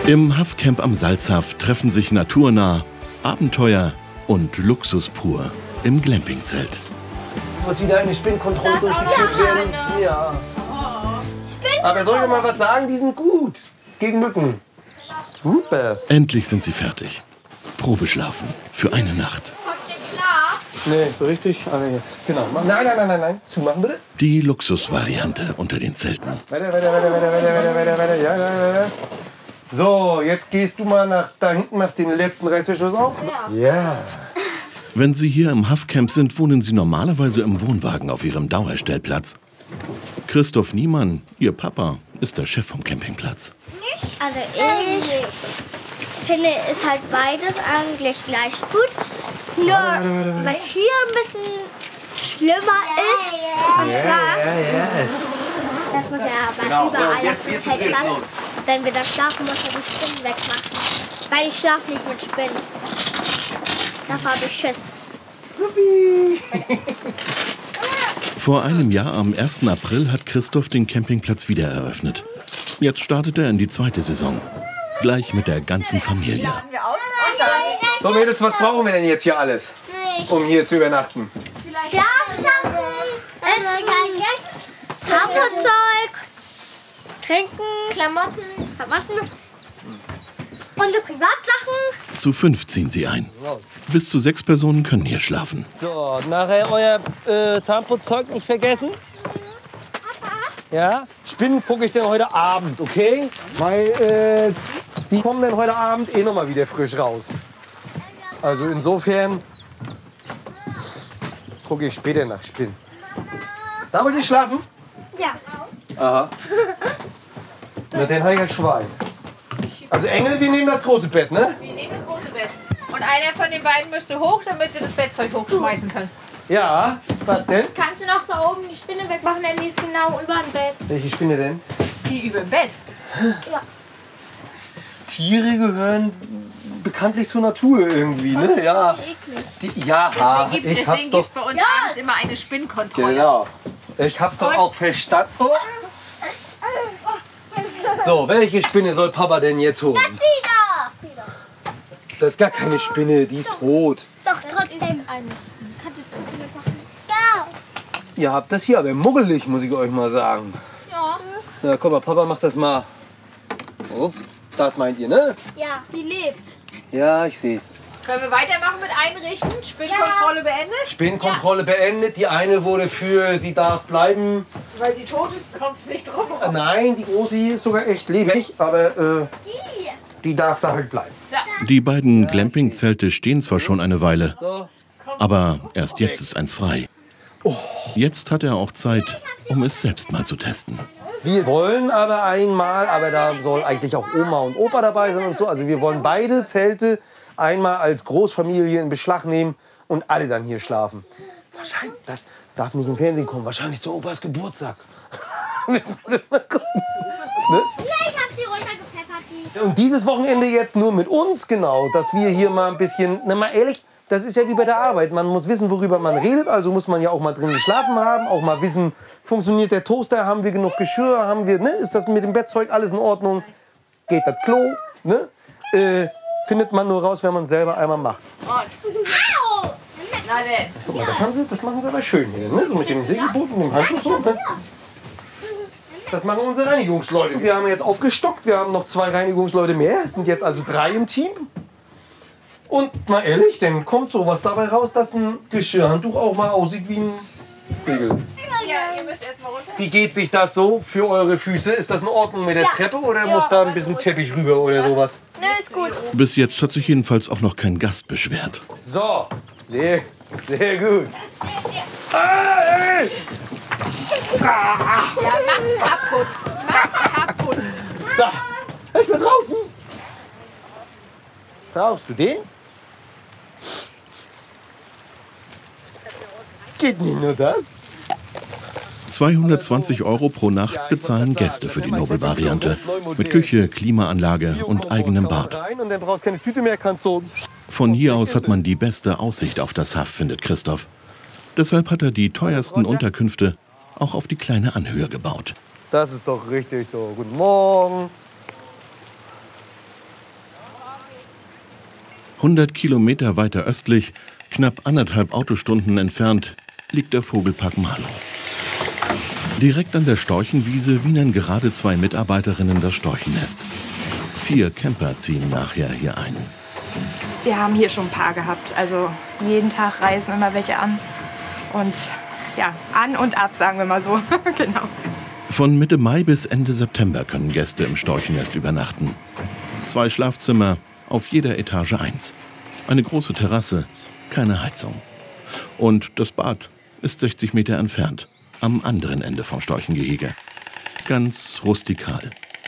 Im Haffcamp am Salzhaff treffen sich naturnah, Abenteuer und Luxus pur im Glampingzelt. Muss wieder eine Spinnenkontrolle durchgeführt werden. Ja. Aber soll ich mal was sagen? Die sind gut. Gegen Mücken. Super. Endlich sind sie fertig. Probeschlafen für eine Nacht. Kommt ihr klar? Nee, so richtig. Aber jetzt. Genau. Nein. Zumachen bitte. Die Luxusvariante unter den Zelten. Weiter. Ja. So, jetzt gehst du mal nach da hinten, machst den letzten Reißverschluss auf. Ja. Wenn Sie hier im Haffcamp sind, wohnen Sie normalerweise im Wohnwagen auf Ihrem Dauerstellplatz. Christoph Niemann, Ihr Papa, ist der Chef vom Campingplatz. Also ich finde, ist halt beides eigentlich gleich gut. Nur was hier ein bisschen schlimmer ist, und zwar, das muss ja aber überall auf dem Zeltplatz, wenn wir da schlafen, muss er die Spinnen wegmachen. Weil ich schlafe nicht mit Spinnen. Davor habe ich Schiss. Vor einem Jahr, am 1. April, hat Christoph den Campingplatz wieder eröffnet. Jetzt startet er in die zweite Saison. Gleich mit der ganzen Familie. So Mädels, was brauchen wir denn jetzt hier alles, um hier zu übernachten? Schlafsachen, Zauberzeug, Trinken, Klamotten, unsere Privatsachen. Zu 5 ziehen sie ein. Bis zu 6 Personen können hier schlafen. So, nachher euer Zahnputzzeug nicht vergessen. Ja? Spinnen gucke ich dann heute Abend, okay? Weil die kommen dann heute Abend noch mal wieder frisch raus. Also insofern gucke ich später nach Spinnen. Da wollt ihr schlafen? Ja. Aha. Na, dann habe ich ja Schwein. Also Engel, wir nehmen das große Bett, ne? Wir nehmen das große Bett. Und einer von den beiden müsste hoch, damit wir das Bettzeug hochschmeißen können. Ja, was denn? Kannst du noch da oben die Spinne wegmachen, denn die ist genau über dem Bett. Welche Spinne denn? Die über dem Bett. Ja. Tiere gehören bekanntlich zur Natur irgendwie, ne? Ja. Ja, Deswegen ich hab's gibt doch. es bei uns abends immer eine Spinnenkontrolle. Genau. Ich hab's doch auch verstanden. Oh. So, welche Spinne soll Papa denn jetzt holen? Das ist gar keine Spinne, die ist tot. Doch, trotzdem. Kannst du trotzdem wegmachen? Ja. Ihr habt das hier aber muggelig, muss ich euch mal sagen. Ja. Na, guck mal, Papa macht das mal. Oh, das meint ihr, ne? Ja. Die lebt. Ja, ich seh's. Können wir weitermachen mit einrichten? Spinnenkontrolle beendet? Spinnenkontrolle beendet. Die eine wurde für sie darf bleiben. Weil sie tot ist, kommt es nicht drum. Nein, die große hier ist sogar echt lebendig, aber die darf da halt bleiben. Die beiden Glampingzelte stehen zwar schon eine Weile, So. aber erst jetzt ist eins frei. Jetzt hat er auch Zeit, um es selbst mal zu testen. Wir wollen aber einmal, aber da soll eigentlich auch Oma und Opa dabei sein und so. Also wir wollen beide Zelte einmal als Großfamilie in Beschlag nehmen und alle dann hier schlafen. Wahrscheinlich, das darf nicht im Fernsehen kommen, wahrscheinlich zu Opas Geburtstag. Wissen Sie mal gucken. Ne? Ich hab sie runtergepfeffert, die. Und dieses Wochenende jetzt nur mit uns, genau, dass wir hier mal ein bisschen, na mal ehrlich, das ist ja wie bei der Arbeit. Man muss wissen, worüber man redet, also muss man ja auch mal drin geschlafen haben, auch mal wissen, funktioniert der Toaster, haben wir genug Geschirr, haben wir, ne, ist das mit dem Bettzeug alles in Ordnung, geht das Klo, ne? Findet man nur raus, wenn man es selber einmal macht. Au! Na denn. Guck mal, das machen sie aber schön hier, ne? So mit dem Segelboot und dem Handtuch so, ne? Das machen unsere Reinigungsleute. Wir haben jetzt aufgestockt, wir haben noch 2 Reinigungsleute mehr, es sind jetzt also 3 im Team. Und mal ehrlich, dann kommt sowas dabei raus, dass ein Geschirrhandtuch auch mal aussieht wie ein Segel. Ja, ihr müsst erst mal runter. Wie geht sich das so für eure Füße? Ist das in Ordnung mit der Treppe oder muss da ein bisschen Teppich rüber oder sowas? Nö, ist gut. Bis jetzt hat sich jedenfalls auch noch kein Gast beschwert. So, sehr gut. Ey! Ja, mach's kaputt. Mach's kaputt. Da, ich bin draußen. Brauchst du den? Geht nicht nur das. 220 € pro Nacht bezahlen Gäste für die Nobelvariante. Mit Küche, Klimaanlage und eigenem Bad. Und dann brauchst keine Tüte mehr, kannst so. Von hier aus hat man die beste Aussicht auf das Haff, findet Christoph. Deshalb hat er die teuersten Unterkünfte auch auf die kleine Anhöhe gebaut. Das ist doch richtig so. Guten Morgen. 100 Kilometer weiter östlich, knapp 1,5 Autostunden entfernt, liegt der Vogelpark Marlow. Direkt an der Storchenwiese wienern gerade 2 Mitarbeiterinnen das Storchennest. 4 Camper ziehen nachher hier ein. Wir haben hier schon ein paar gehabt. Also jeden Tag reisen immer welche an. Und ja, an und ab, sagen wir mal so. Genau. Von Mitte Mai bis Ende September können Gäste im Storchennest übernachten. 2 Schlafzimmer, auf jeder Etage 1. Eine große Terrasse, keine Heizung. Und das Bad ist 60 Meter entfernt, am anderen Ende vom Storchengehege. Ganz rustikal.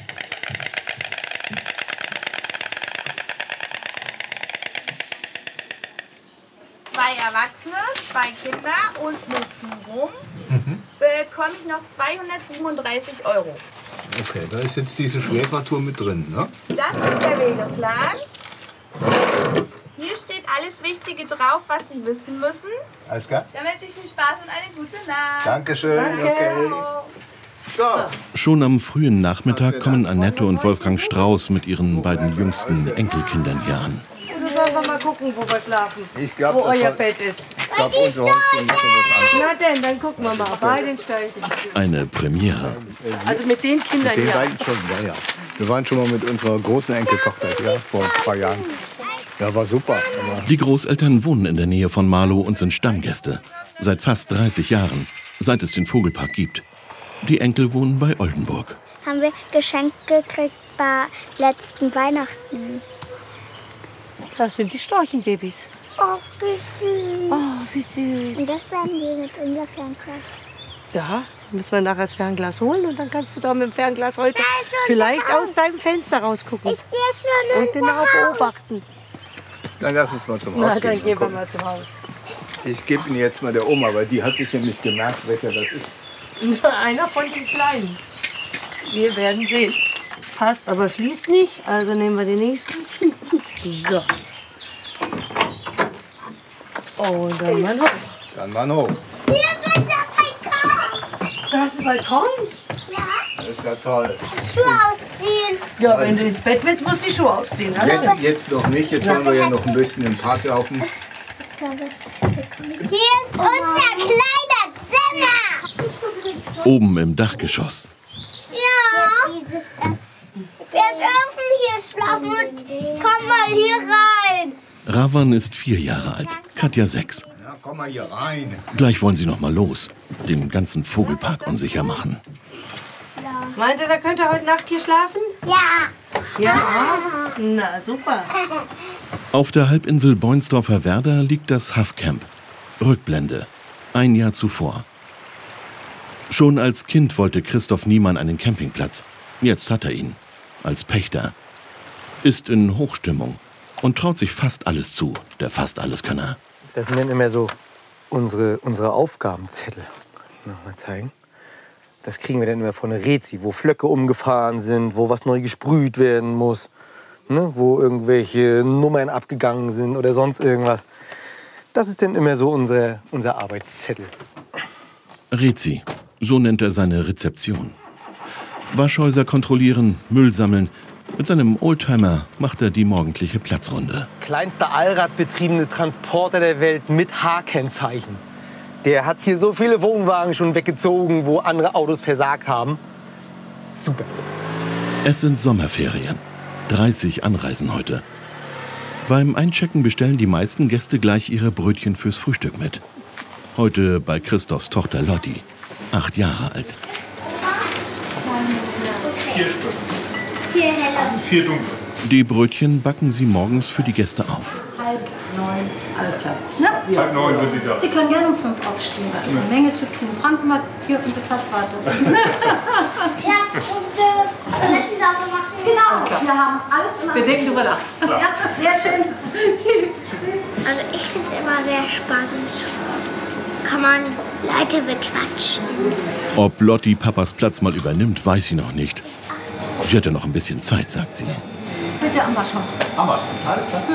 Erwachsene, 2 Kinder und mit rum bekomme ich noch 237 €. Okay, da ist jetzt diese Schläfertour mit drin, ne? Das ist der Wegeplan. Hier steht alles Wichtige drauf, was Sie wissen müssen. Alles klar? Dann wünsche ich viel Spaß und eine gute Nacht. Dankeschön. Danke. Okay. So. Schon am frühen Nachmittag kommen Annette und Wolfgang Strauß mit ihren beiden jüngsten Enkelkindern hier an. Sollen wir mal gucken, wo wir schlafen? Ich glaub, wo euer Bett ist. Ich glaube, unsere Häuschen müssen was anderes. Na denn, dann gucken wir mal bei den Steigen. Eine Premiere. Also mit den Kindern Den hier. beiden schon, ja, ja. Wir waren schon mal mit unserer großen Enkeltochter, ja, vor ein paar Jahren. Ja, war super. Aber Die Großeltern wohnen in der Nähe von Marlow und sind Stammgäste. Seit fast 30 Jahren, seit es den Vogelpark gibt. Die Enkel wohnen bei Oldenburg. Haben wir geschenkt gekriegt bei letzten Weihnachten. Das sind die Storchenbabys. Oh, wie süß. Oh, wie süß. Und das werden wir mit unserem Fernglas. Ja, müssen wir nachher das Fernglas holen und dann kannst du da mit dem Fernglas heute ist vielleicht unser aus deinem Fenster rausgucken. Ich sehe schon Und genau beobachten. dann lass uns mal zum Na, Haus dann gehen. gehen wir mal zum Haus. Ich gebe ihn jetzt mal der Oma, weil die hat sich nämlich gemerkt, welcher das ist. Na, einer von den Kleinen. Wir werden sehen. Passt, aber schließt nicht. Also nehmen wir den nächsten. So. Und dann mal hoch. Dann mal hoch. Hier ist der Balkon. Da hast du einen Balkon? Das ist ja toll. Schuhe ausziehen. Ja, wenn du ins Bett willst, musst du die Schuhe ausziehen. Also. Jetzt noch nicht, jetzt wollen wir ja noch ein bisschen im Park laufen. Hier ist unser kleiner Zimmer. Oben im Dachgeschoss. Ja. Wir dürfen hier schlafen und komm mal hier rein. Ravan ist 4 Jahre alt, Katja 6. Ja, komm mal hier rein. Gleich wollen sie noch mal los, den ganzen Vogelpark unsicher machen. Meint ihr, da könnt ihr heute Nacht hier schlafen? Ja. Ja. Na, super. Auf der Halbinsel Boinsdorfer Werder liegt das Haff-Camp. Rückblende, 1 Jahr zuvor. Schon als Kind wollte Christoph Niemann einen Campingplatz. Jetzt hat er ihn. Als Pächter. Ist in Hochstimmung und traut sich fast alles zu, der Fast-Alles-Könner. Das sind dann immer so unsere Aufgabenzettel. Noch mal zeigen. Das kriegen wir dann immer von der Rezi, wo Flöcke umgefahren sind, wo was neu gesprüht werden muss, ne? Wo irgendwelche Nummern abgegangen sind oder sonst irgendwas. Das ist dann immer so unser Arbeitszettel. Rezi, so nennt er seine Rezeption. Waschhäuser kontrollieren, Müll sammeln. Mit seinem Oldtimer macht er die morgendliche Platzrunde. Kleinster allradbetriebene Transporter der Welt mit H-Kennzeichen. Der hat hier so viele Wohnwagen schon weggezogen, wo andere Autos versagt haben. Super. Es sind Sommerferien. 30 Anreisen heute. Beim Einchecken bestellen die meisten Gäste gleich ihre Brötchen fürs Frühstück mit. Heute bei Christophs Tochter Lotti, 8 Jahre alt. 4 Stück. 4 helle. 4 dunkle. Die Brötchen backen sie morgens für die Gäste auf. 8:30, alles klar. Ne? 8:30 sind die da. Sie können gerne um 5 aufstehen. Es gibt eine Menge zu tun. Fragen Sie mal hier unsere Platzwarte. Ja, und Toiletten sauber machen. Genau, wir haben alles in Wir denken drüber nach. Ja, sehr schön. Tschüss. Also ich finde es immer sehr spannend. Kann man Leute bequatschen. Ob Lotti Papas Platz mal übernimmt, weiß sie noch nicht. Sie hat ja noch ein bisschen Zeit, sagt sie. Bitte am Waschhaus. Hammer. Alles klar.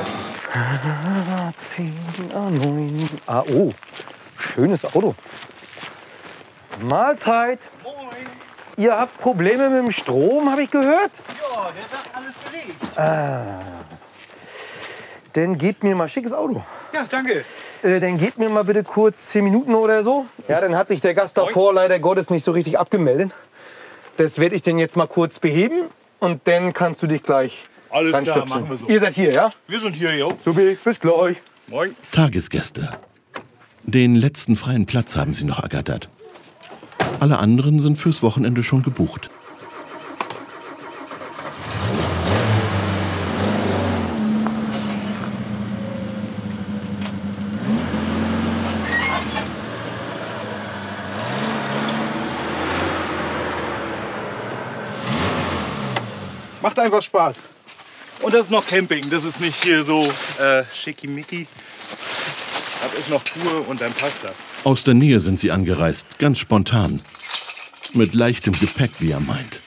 10, 9. Oh, schönes Auto. Mahlzeit. Moin. Ihr habt Probleme mit dem Strom, habe ich gehört? Ja, der sagt alles belegt. Dann gebt mir mal, schickes Auto. Ja, danke. Dann gebt mir mal bitte kurz 10 Minuten oder so. Ja, dann hat sich der Gast davor leider Gottes nicht so richtig abgemeldet. Das werde ich dann jetzt mal kurz beheben und dann kannst du dich gleich Alles klar, reinstöpseln. machen wir so. Ihr seid hier, ja? Wir sind hier, jo. Super, bis gleich. Moin. Tagesgäste. Den letzten freien Platz haben sie noch ergattert. Alle anderen sind fürs Wochenende schon gebucht. Macht einfach Spaß. Und das ist noch Camping, das ist nicht hier so schickimicki. Das ist noch pur und dann passt das. Aus der Nähe sind sie angereist, ganz spontan. Mit leichtem Gepäck, wie er meint.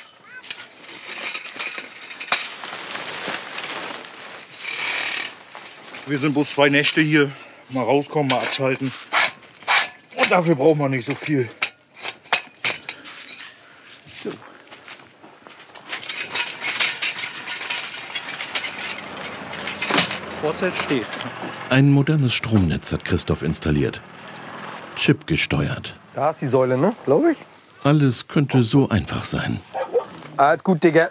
Wir sind bloß 2 Nächte hier. Mal rauskommen, mal abschalten. Und dafür braucht man nicht so viel. So. Vorzelt steht. Ein modernes Stromnetz hat Christoph installiert. Chip gesteuert. Da ist die Säule, ne? Glaube ich. Alles könnte so einfach sein. Alles gut, Digga.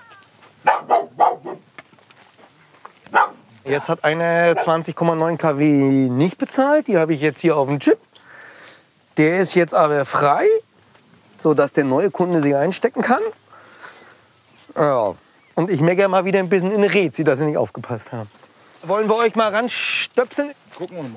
Jetzt hat eine 20,9 kW nicht bezahlt. Die habe ich jetzt hier auf dem Chip. Der ist jetzt aber frei, sodass der neue Kunde sie einstecken kann. Ja. Und ich meckere mal wieder ein bisschen in Rätsel, dass sie nicht aufgepasst haben. Wollen wir euch mal ranstöpseln? Gucken wir mal.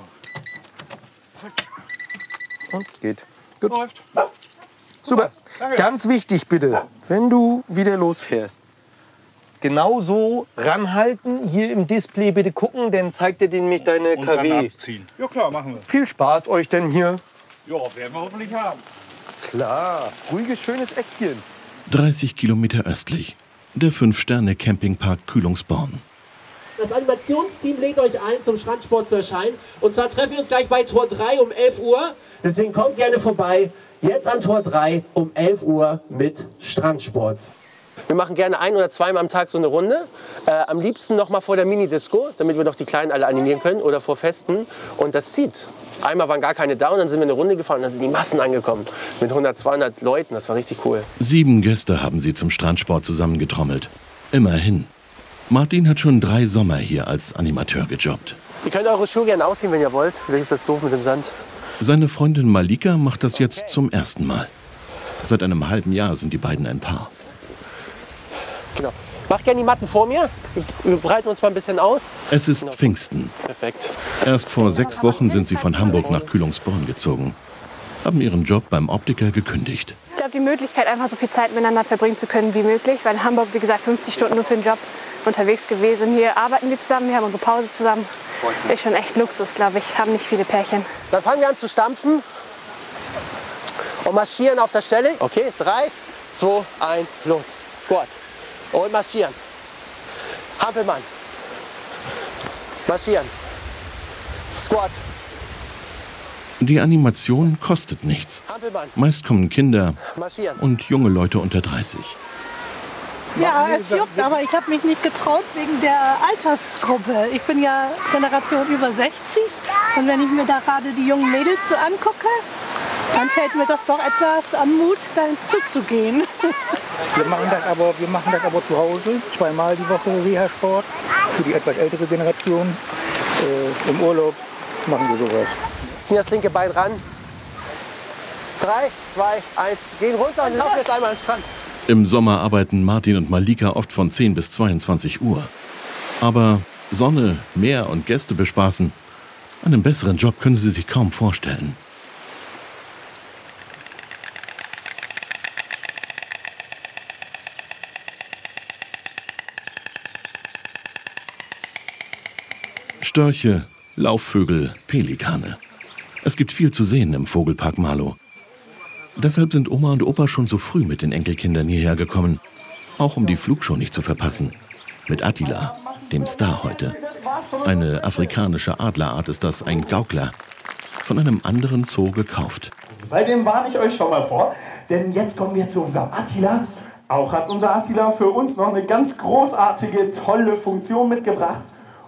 Und geht. Gut. Läuft. Super. Danke. Ganz wichtig bitte, wenn du wieder losfährst, genau so ranhalten, hier im Display bitte gucken, dann zeigt dir nämlich deine Und KW. dann abziehen. Ja klar, machen wir. Viel Spaß euch denn hier. Ja, werden wir hoffentlich haben. Klar, ruhiges, schönes Eckchen. 30 Kilometer östlich. Der 5-Sterne-Campingpark Kühlungsborn. Das Animationsteam lädt euch ein, zum Strandsport zu erscheinen. Und zwar treffen wir uns gleich bei Tor 3 um 11 Uhr. Deswegen kommt gerne vorbei. Jetzt an Tor 3 um 11 Uhr mit Strandsport. Wir machen gerne 1- oder 2-mal am Tag so eine Runde. Am liebsten noch mal vor der Mini-Disco, damit wir noch die Kleinen alle animieren können oder vor Festen. Und das zieht. Einmal waren gar keine da und dann sind wir eine Runde gefahren und dann sind die Massen angekommen. Mit 100, 200 Leuten, das war richtig cool. 7 Gäste haben sie zum Strandsport zusammengetrommelt. Immerhin. Martin hat schon 3 Sommer hier als Animateur gejobbt. Ihr könnt eure Schuhe gerne ausziehen, wenn ihr wollt. Vielleicht ist das doof mit dem Sand. Seine Freundin Malika macht das jetzt zum ersten Mal. Seit einem halben Jahr sind die beiden ein Paar. Genau. Macht gerne die Matten vor mir. Wir breiten uns mal ein bisschen aus. Es ist Pfingsten. Perfekt. Erst vor 6 Wochen sind sie von Hamburg nach Kühlungsborn gezogen. Haben ihren Job beim Optiker gekündigt. Ich glaube, die Möglichkeit, einfach so viel Zeit miteinander verbringen zu können wie möglich. Weil in Hamburg, wie gesagt, 50 Stunden nur für den Job unterwegs gewesen. Hier arbeiten wir zusammen, wir haben unsere Pause zusammen. Ist schon echt Luxus, glaube ich. Haben nicht viele Pärchen. Dann fangen wir an zu stampfen und marschieren auf der Stelle. Okay, 3, 2, 1, los. Squat. Und marschieren. Hampelmann. Marschieren. Squat. Die Animation kostet nichts. Hampelmann. Meist kommen Kinder Marschieren. und junge Leute unter 30. Ja, es juckt, aber ich habe mich nicht getraut wegen der Altersgruppe. Ich bin ja Generation über 60 und wenn ich mir da gerade die jungen Mädels so angucke, dann fällt mir das doch etwas an Mut, dahin zuzugehen. Wir machen das aber zu Hause, 2-mal die Woche Reha-Sport für die etwas ältere Generation. Im Urlaub machen wir sowas. Ziehen das linke Bein ran. 3, 2, 1, gehen runter und laufen jetzt einmal an den Strand. Im Sommer arbeiten Martin und Malika oft von 10 bis 22 Uhr. Aber Sonne, Meer und Gäste bespaßen, einen besseren Job können sie sich kaum vorstellen. Störche, Laufvögel, Pelikane. Es gibt viel zu sehen im Vogelpark Marlow. Deshalb sind Oma und Opa schon so früh mit den Enkelkindern hierher gekommen. Auch um die Flugshow nicht zu verpassen. Mit Attila, dem Star heute. Eine afrikanische Adlerart ist das, ein Gaukler. Von einem anderen Zoo gekauft. Bei dem warne ich euch schon mal vor, denn jetzt kommen wir zu unserem Attila. Auch hat unser Attila für uns noch eine ganz großartige, tolle Funktion mitgebracht.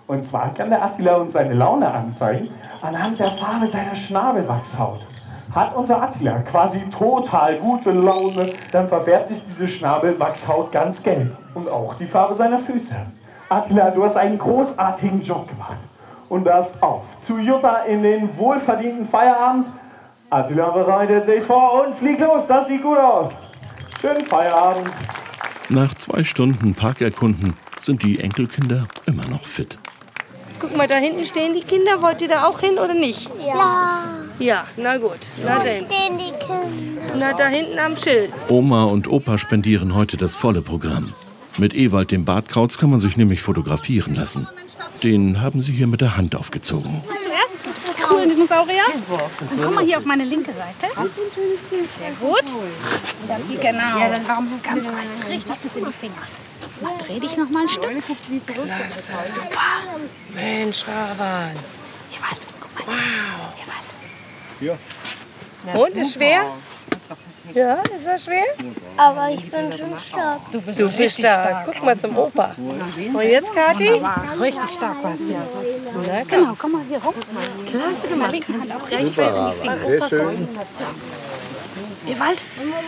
Und zwar kann der Attila uns seine Laune anzeigen anhand der Farbe seiner Schnabelwachshaut. Hat unser Attila quasi total gute Laune, dann verfärbt sich diese Schnabelwachshaut ganz gelb. Und auch die Farbe seiner Füße. Attila, du hast einen großartigen Job gemacht. Und darfst auf zu Jutta in den wohlverdienten Feierabend. Attila bereitet sich vor und fliegt los. Das sieht gut aus. Schönen Feierabend. Nach 2 Stunden Parkerkunden sind die Enkelkinder immer noch fit. Guck mal, da hinten stehen die Kinder. Wollt ihr da auch hin oder nicht? Ja. Ja, na gut. Na Wo denn. stehen die Kinder? Na, da hinten am Schild. Oma und Opa spendieren heute das volle Programm. Mit Ewald, dem Bartkauz, kann man sich nämlich fotografieren lassen. Den haben sie hier mit der Hand aufgezogen. Zuerst coolen Dinosaurier. Und komm mal hier auf meine linke Seite. Sehr gut. Und dann hier genau. Ja, dann ganz rein. Richtig bis in die Finger. Dann dreh dich noch mal ein Stück. Klasse. Super. Mensch, Ravan. Ewald, guck mal. Wow. Ewald. Ja. Und, ist schwer? Ja, ist das schwer? Aber ich bin schon stark. Du bist stark. Guck mal zum Opa. Und jetzt, Kathi? Richtig stark warst du. Na, Genau, komm mal hier rum. Klasse gemacht. Mit der linken Hand auch recht fest in die Finger. Sehr schön. So. Ewald.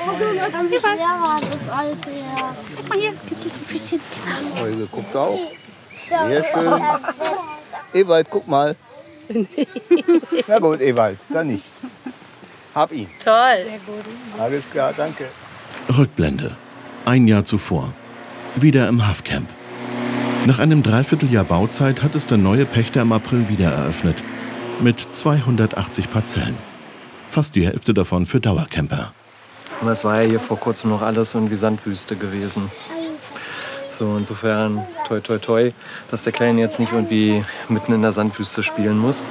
Guck mal hier, jetzt kitzelt ein Füßchen. Genau. Also, guckt auch. Sehr schön. Ewald, guck mal. Na gut, Ewald, dann nicht. Hab ihn. Toll. Sehr gut. Alles klar, danke. Rückblende. 1 Jahr zuvor. Wieder im Hafcamp. Nach einem Dreivierteljahr Bauzeit hat es der neue Pächter im April wieder eröffnet. Mit 280 Parzellen. Fast die Hälfte davon für Dauercamper. Aber es war ja hier vor kurzem noch alles irgendwie Sandwüste gewesen. So, insofern toi toi toi, dass der Kleine jetzt nicht irgendwie mitten in der Sandwüste spielen muss.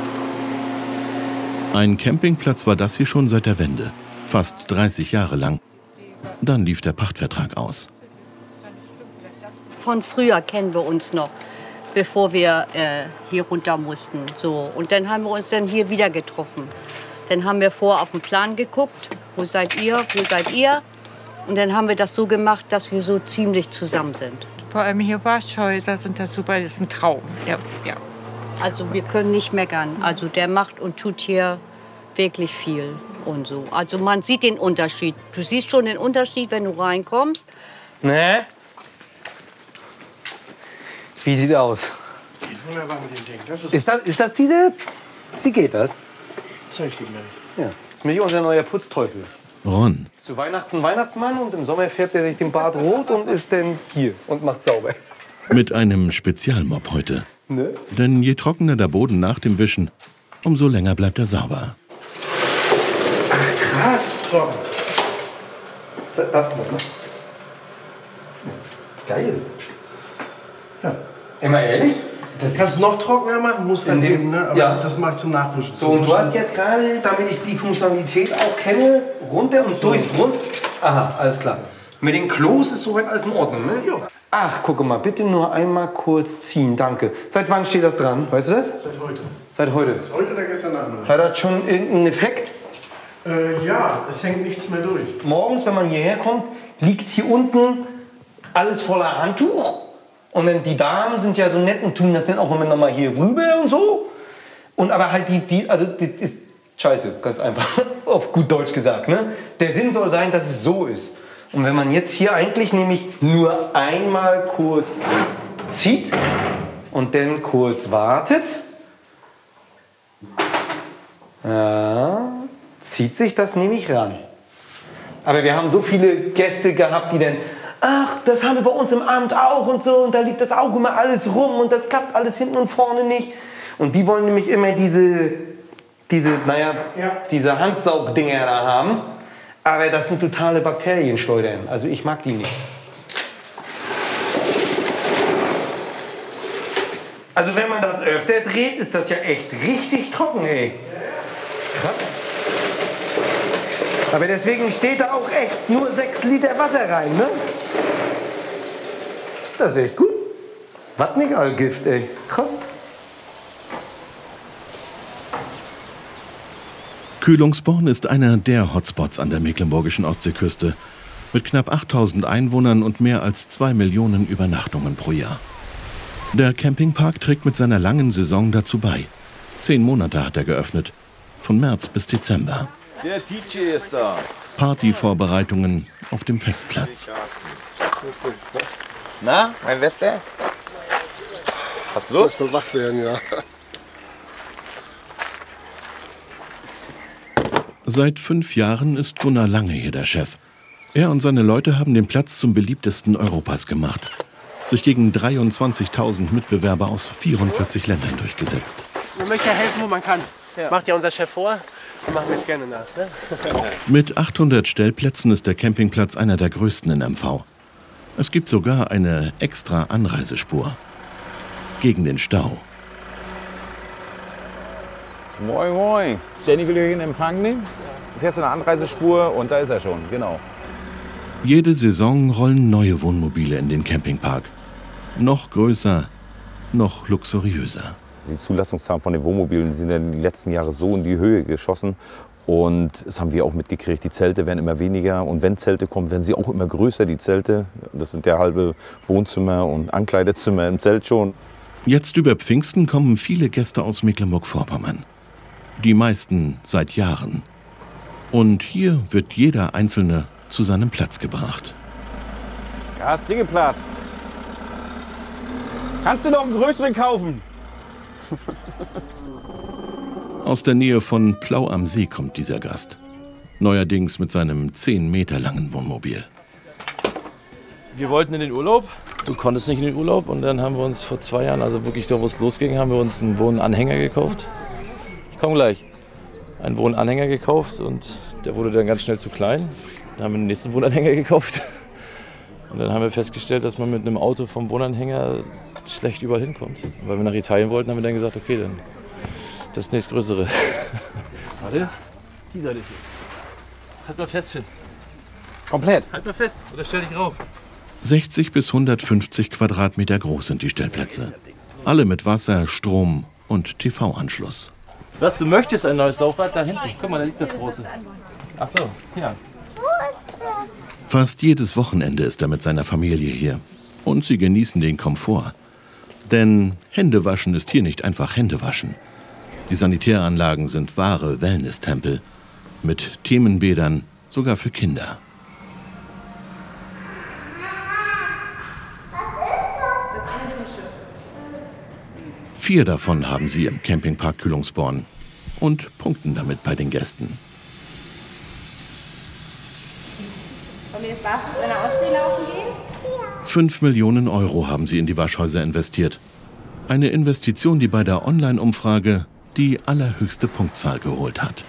Ein Campingplatz war das hier schon seit der Wende. Fast 30 Jahre lang. Dann lief der Pachtvertrag aus. Von früher kennen wir uns noch, bevor wir hier runter mussten. So. Und dann haben wir uns dann hier wieder getroffen. Dann haben wir vor auf den Plan geguckt. Wo seid ihr? Wo seid ihr? Und dann haben wir das so gemacht, dass wir so ziemlich zusammen sind. Vor allem hier Waschhäuser sind das super, das ist ein Traum. Ja, ja. Also wir können nicht meckern. Also der macht und tut hier wirklich viel und so. Also man sieht den Unterschied. Du siehst schon den Unterschied, wenn du reinkommst. Ne? Wie sieht aus? Geht wunderbar mit dem Ding. Ist das diese? Wie geht das? Zeig ich dir gleich. Ja, das ist nämlich unser neuer Putzteufel. Ron. Zu Weihnachten ein Weihnachtsmann und im Sommer färbt er sich den Bart rot und ist dann hier und macht sauber. Mit einem Spezialmopp heute. Ne? Denn je trockener der Boden nach dem Wischen, umso länger bleibt er sauber. Krass, trocken. Geil. Ja. Immer ehrlich? Das kannst du noch trockener machen, muss man nehmen, ne? Aber ja. Das mache ich zum Nachwischen. So, und du hast jetzt gerade, damit ich die Funktionalität auch kenne, runter und durchs Rund. Aha, alles klar. Mit den Klos ist soweit alles in Ordnung, ne? Ja. Ach, gucke mal, bitte nur einmal kurz ziehen, danke. Seit wann steht das dran, weißt du das? Seit heute. Seit heute? Ist heute oder gestern Abend? Hat das schon irgendeinen Effekt? Ja, es hängt nichts mehr durch. Morgens, wenn man hierher kommt, liegt hier unten alles voller Handtuch. Und dann die Damen sind ja so nett und tun das dann auch immer noch mal hier rüber und so. Und aber halt also das ist scheiße, ganz einfach, auf gut Deutsch gesagt. Ne? Der Sinn soll sein, dass es so ist. Und wenn man jetzt hier eigentlich nämlich nur einmal kurz zieht und dann kurz wartet, ja, zieht sich das nämlich ran. Aber wir haben so viele Gäste gehabt, die dann, ach, das haben wir bei uns im Amt auch und so, und da liegt das auch immer alles rum und das klappt alles hinten und vorne nicht. Und die wollen nämlich immer diese Handsaugdinger da haben. Aber das sind totale Bakterienschleudern. Also ich mag die nicht. Also wenn man das öfter dreht, ist das ja echt richtig trocken, ey. Krass. Aber deswegen steht da auch echt nur 6 Liter Wasser rein, ne? Das ist echt gut. Was nicht Allgift, ey. Krass. Kühlungsborn ist einer der Hotspots an der mecklenburgischen Ostseeküste. Mit knapp 8000 Einwohnern und mehr als 2 Millionen Übernachtungen pro Jahr. Der Campingpark trägt mit seiner langen Saison dazu bei. 10 Monate hat er geöffnet, von März bis Dezember. Der DJ ist da. Partyvorbereitungen auf dem Festplatz. Na, mein Bester? Hast du Lust? Muss wach werden, ja. Seit 5 Jahren ist Gunnar Lange hier der Chef. Er und seine Leute haben den Platz zum beliebtesten Europas gemacht. Sich gegen 23.000 Mitbewerber aus 44 Ländern durchgesetzt. Man möchte ja helfen, wo man kann. Ja. Macht ja unser Chef vor, dann machen wir es gerne nach. Ne? Mit 800 Stellplätzen ist der Campingplatz einer der größten in MV. Es gibt sogar eine extra Anreisespur. Gegen den Stau. Moin, moin. Danny will euch in Empfang nehmen. Du fährst eine Anreisespur und da ist er schon, genau. Jede Saison rollen neue Wohnmobile in den Campingpark. Noch größer, noch luxuriöser. Die Zulassungszahlen von den Wohnmobilen sind in den letzten Jahren so in die Höhe geschossen. Und das haben wir auch mitgekriegt. Die Zelte werden immer weniger. Und wenn Zelte kommen, werden sie auch immer größer, die Zelte. Das sind ja halbe Wohnzimmer und Ankleidezimmer im Zelt schon. Jetzt über Pfingsten kommen viele Gäste aus Mecklenburg-Vorpommern. Die meisten seit Jahren. Und hier wird jeder Einzelne zu seinem Platz gebracht. Ja, hast Dinge Platz. Kannst du noch einen größeren kaufen? Aus der Nähe von Plau am See kommt dieser Gast. Neuerdings mit seinem 10 Meter langen Wohnmobil. Wir wollten in den Urlaub. Du konntest nicht in den Urlaub. Und dann haben wir uns vor 2 Jahren, also wirklich da, wo es losging, haben wir uns einen Wohnanhänger gekauft. Ich komme gleich. Einen Wohnanhänger gekauft und der wurde dann ganz schnell zu klein. Dann haben wir den nächsten Wohnanhänger gekauft. Und dann haben wir festgestellt, dass man mit einem Auto vom Wohnanhänger schlecht überall hinkommt. Und weil wir nach Italien wollten, haben wir dann gesagt, okay, dann das nächstgrößere. Warte, die Seite ist es. Halt mal fest, Finn. Komplett? Halt mal fest, oder stell dich rauf. 60 bis 150 Quadratmeter groß sind die Stellplätze. Alle mit Wasser, Strom und TV-Anschluss. Was, du möchtest ein neues Laufrad? Da hinten. Guck mal, da liegt das große. Ach so, ja. Fast jedes Wochenende ist er mit seiner Familie hier. Und sie genießen den Komfort. Denn Händewaschen ist hier nicht einfach Händewaschen. Die Sanitäranlagen sind wahre Wellness-Tempel. Mit Themenbädern, sogar für Kinder. Das ist eine Dusche. 4 davon haben sie im Campingpark Kühlungsborn. Und punkten damit bei den Gästen. Wollen wir jetzt barfuß in der Ostsee laufen gehen? 5 Millionen Euro haben sie in die Waschhäuser investiert. Eine Investition, die bei der Online-Umfrage die allerhöchste Punktzahl geholt hat.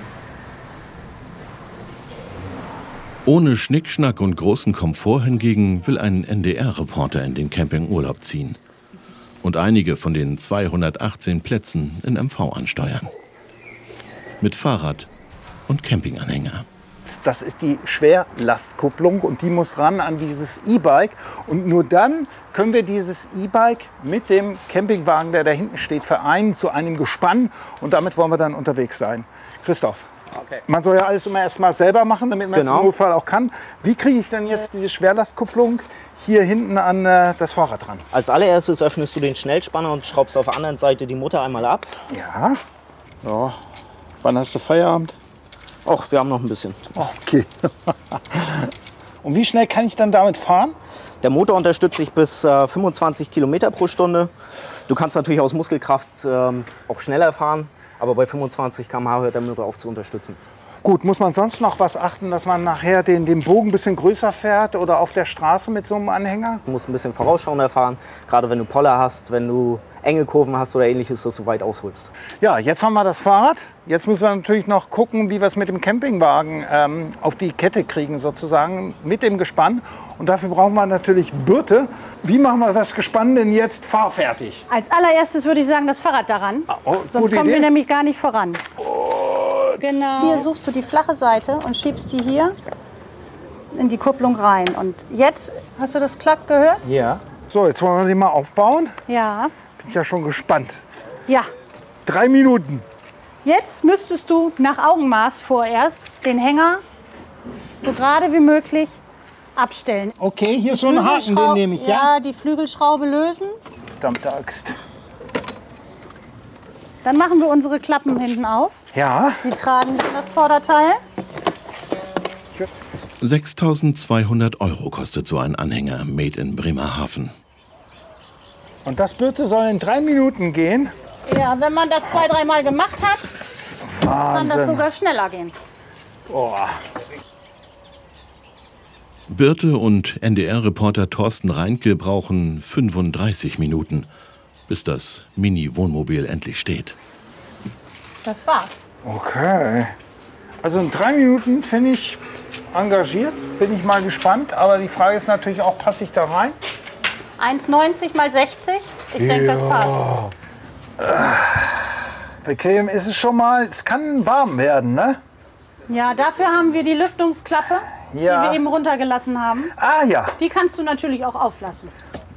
Ohne Schnickschnack und großen Komfort hingegen will ein NDR-Reporter in den Campingurlaub ziehen. Und einige von den 218 Plätzen in MV ansteuern. Mit Fahrrad und Campinganhänger. Das ist die Schwerlastkupplung und die muss ran an dieses E-Bike. Und nur dann können wir dieses E-Bike mit dem Campingwagen, der da hinten steht, vereinen zu einem Gespann. Und damit wollen wir dann unterwegs sein. Christoph, okay. Man soll ja alles immer erst mal selber machen, damit man es im Notfall auch kann. Wie kriege ich denn jetzt diese Schwerlastkupplung hier hinten an das Fahrrad dran? Als allererstes öffnest du den Schnellspanner und schraubst auf der anderen Seite die Mutter einmal ab. Ja. So. Wann hast du Feierabend? Och, wir haben noch ein bisschen. Okay. Und wie schnell kann ich dann damit fahren? Der Motor unterstützt sich bis 25 Kilometer pro Stunde. Du kannst natürlich aus Muskelkraft auch schneller fahren, aber bei 25 km/h hört der Motor auf zu unterstützen. Gut, muss man sonst noch was achten, dass man nachher den Bogen ein bisschen größer fährt oder auf der Straße mit so einem Anhänger? Du musst ein bisschen vorausschauender fahren, gerade wenn du Poller hast, wenn du enge Kurven hast oder ähnliches, dass du weit ausholst. Ja, jetzt haben wir das Fahrrad. Jetzt müssen wir natürlich noch gucken, wie wir es mit dem Campingwagen auf die Kette kriegen, sozusagen mit dem Gespann. Und dafür brauchen wir natürlich Bürte. Wie machen wir das Gespann denn jetzt fahrfertig? Als allererstes würde ich sagen, das Fahrrad daran. Sonst kommen wir nämlich gar nicht voran. Genau. Hier suchst du die flache Seite und schiebst die hier in die Kupplung rein. Und jetzt, hast du das Klack gehört? Ja. So, jetzt wollen wir den mal aufbauen. Ja. Bin ich ja schon gespannt. Ja. 3 Minuten. Jetzt müsstest du nach Augenmaß vorerst den Hänger so gerade wie möglich abstellen. Okay, hier ist so ein Haken, den nehme ich, ja? Ja, die Flügelschraube lösen. verdammte Axt. Dann machen wir unsere Klappen hinten auf. Ja. Die tragen dann das Vorderteil. 6.200 € kostet so ein Anhänger made in Bremerhaven. Und das Birte soll in 3 Minuten gehen? Ja, wenn man das 2-3 Mal gemacht hat, kann das Wahnsinn. sogar schneller gehen. Boah. Birte und NDR-Reporter Thorsten Reinke brauchen 35 Minuten, bis das Mini-Wohnmobil endlich steht. Das war's. Okay. Also in 3 Minuten finde ich engagiert, bin ich mal gespannt. Aber die Frage ist natürlich auch, passe ich da rein? 1,90 mal 60. Ich denke, das passt. Bequem ist es schon mal. Es kann warm werden, ne? Ja, dafür haben wir die Lüftungsklappe, die wir eben runtergelassen haben. Ah ja. Die kannst du natürlich auch auflassen.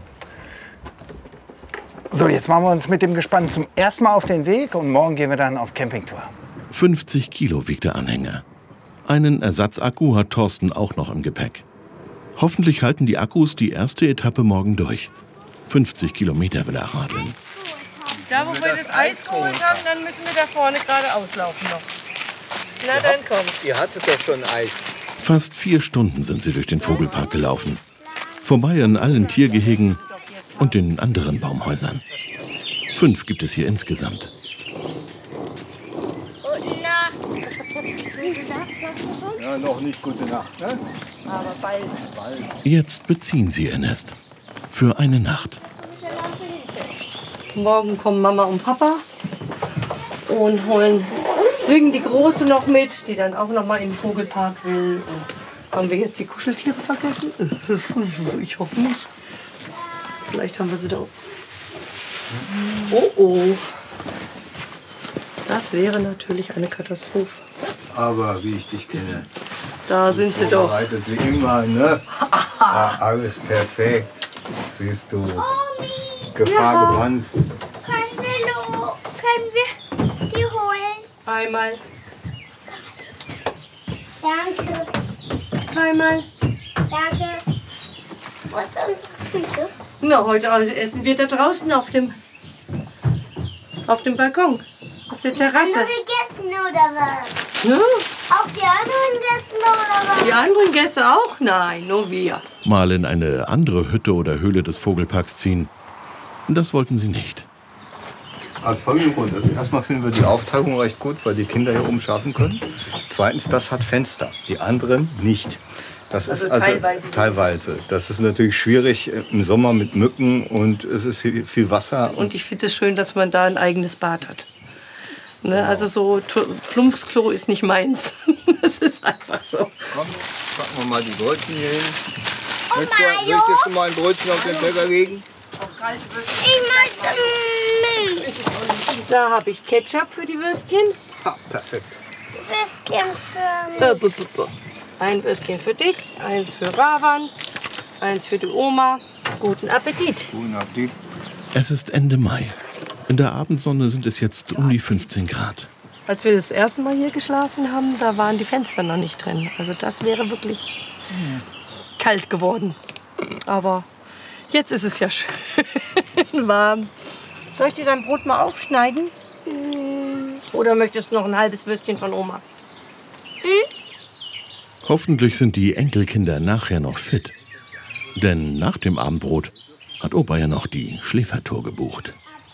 So, jetzt machen wir uns mit dem Gespann zum ersten Mal auf den Weg und morgen gehen wir dann auf Campingtour. 50 Kilo wiegt der Anhänger. Einen Ersatzakku hat Thorsten auch noch im Gepäck. Hoffentlich halten die Akkus die erste Etappe morgen durch. 50 Kilometer will er radeln. Da, wo wir das Eis geholt haben, dann müssen wir da vorne gerade auslaufen noch. Na, dann komm. Ihr hattet doch schon Eis. Fast 4 Stunden sind sie durch den Vogelpark gelaufen. Vorbei an allen Tiergehegen und den anderen Baumhäusern. 5 gibt es hier insgesamt. Gute Nacht. Ja, noch nicht gute Nacht, ne? Aber bald. Jetzt beziehen sie ihr Nest. Für eine Nacht. Morgen kommen Mama und Papa und bringen die Große noch mit, die dann auch noch mal in den Vogelpark will. Und haben wir jetzt die Kuscheltiere vergessen? Ich hoffe nicht. Vielleicht haben wir sie da. Oh oh. Das wäre natürlich eine Katastrophe. Aber wie ich dich kenne. Da sind sie doch. Vorbereitet wie immer, ne? Ja, alles perfekt. Siehst du. Gefahr gebannt. Können wir die holen? Einmal. Danke. Zweimal. Danke. Wo ist unsere Küche? Na, heute essen wir da draußen auf dem Balkon, auf der Terrasse. Andere Gäste oder was? Ja? Auch die anderen Gäste oder was? Die anderen Gäste auch? Nein, nur wir. Mal in eine andere Hütte oder Höhle des Vogelparks ziehen. Das wollten sie nicht. Aus folgendem Grund. Also erstmal finden wir die Aufteilung recht gut, weil die Kinder hier oben schlafen können. Zweitens, das hat Fenster, die anderen nicht. Das Also ist teilweise. Das ist natürlich schwierig im Sommer mit Mücken und es ist viel Wasser. Und ich finde es schön, dass man da ein eigenes Bad hat. Ne? Also so Plumpsklo ist nicht meins. Das ist einfach so. Komm, packen wir mal die Brötchen hier hin. Soll ich dir schon mal ein Brötchen auf den Teller legen? Ich möchte Milch. Da habe ich Ketchup für die Würstchen. Ha, perfekt. Würstchen für mich. Ein Würstchen für dich, eins für Ravan, eins für die Oma. Guten Appetit. Guten Appetit. Es ist Ende Mai. In der Abendsonne sind es jetzt um die 15 Grad. Als wir das erste Mal hier geschlafen haben, da waren die Fenster noch nicht drin. Also das wäre wirklich kalt geworden. Aber jetzt ist es ja schön warm. Soll ich dir dein Brot mal aufschneiden? Oder möchtest du noch ein halbes Würstchen von Oma? Hoffentlich sind die Enkelkinder nachher noch fit. Denn nach dem Abendbrot hat Opa ja noch die Schläfertour gebucht.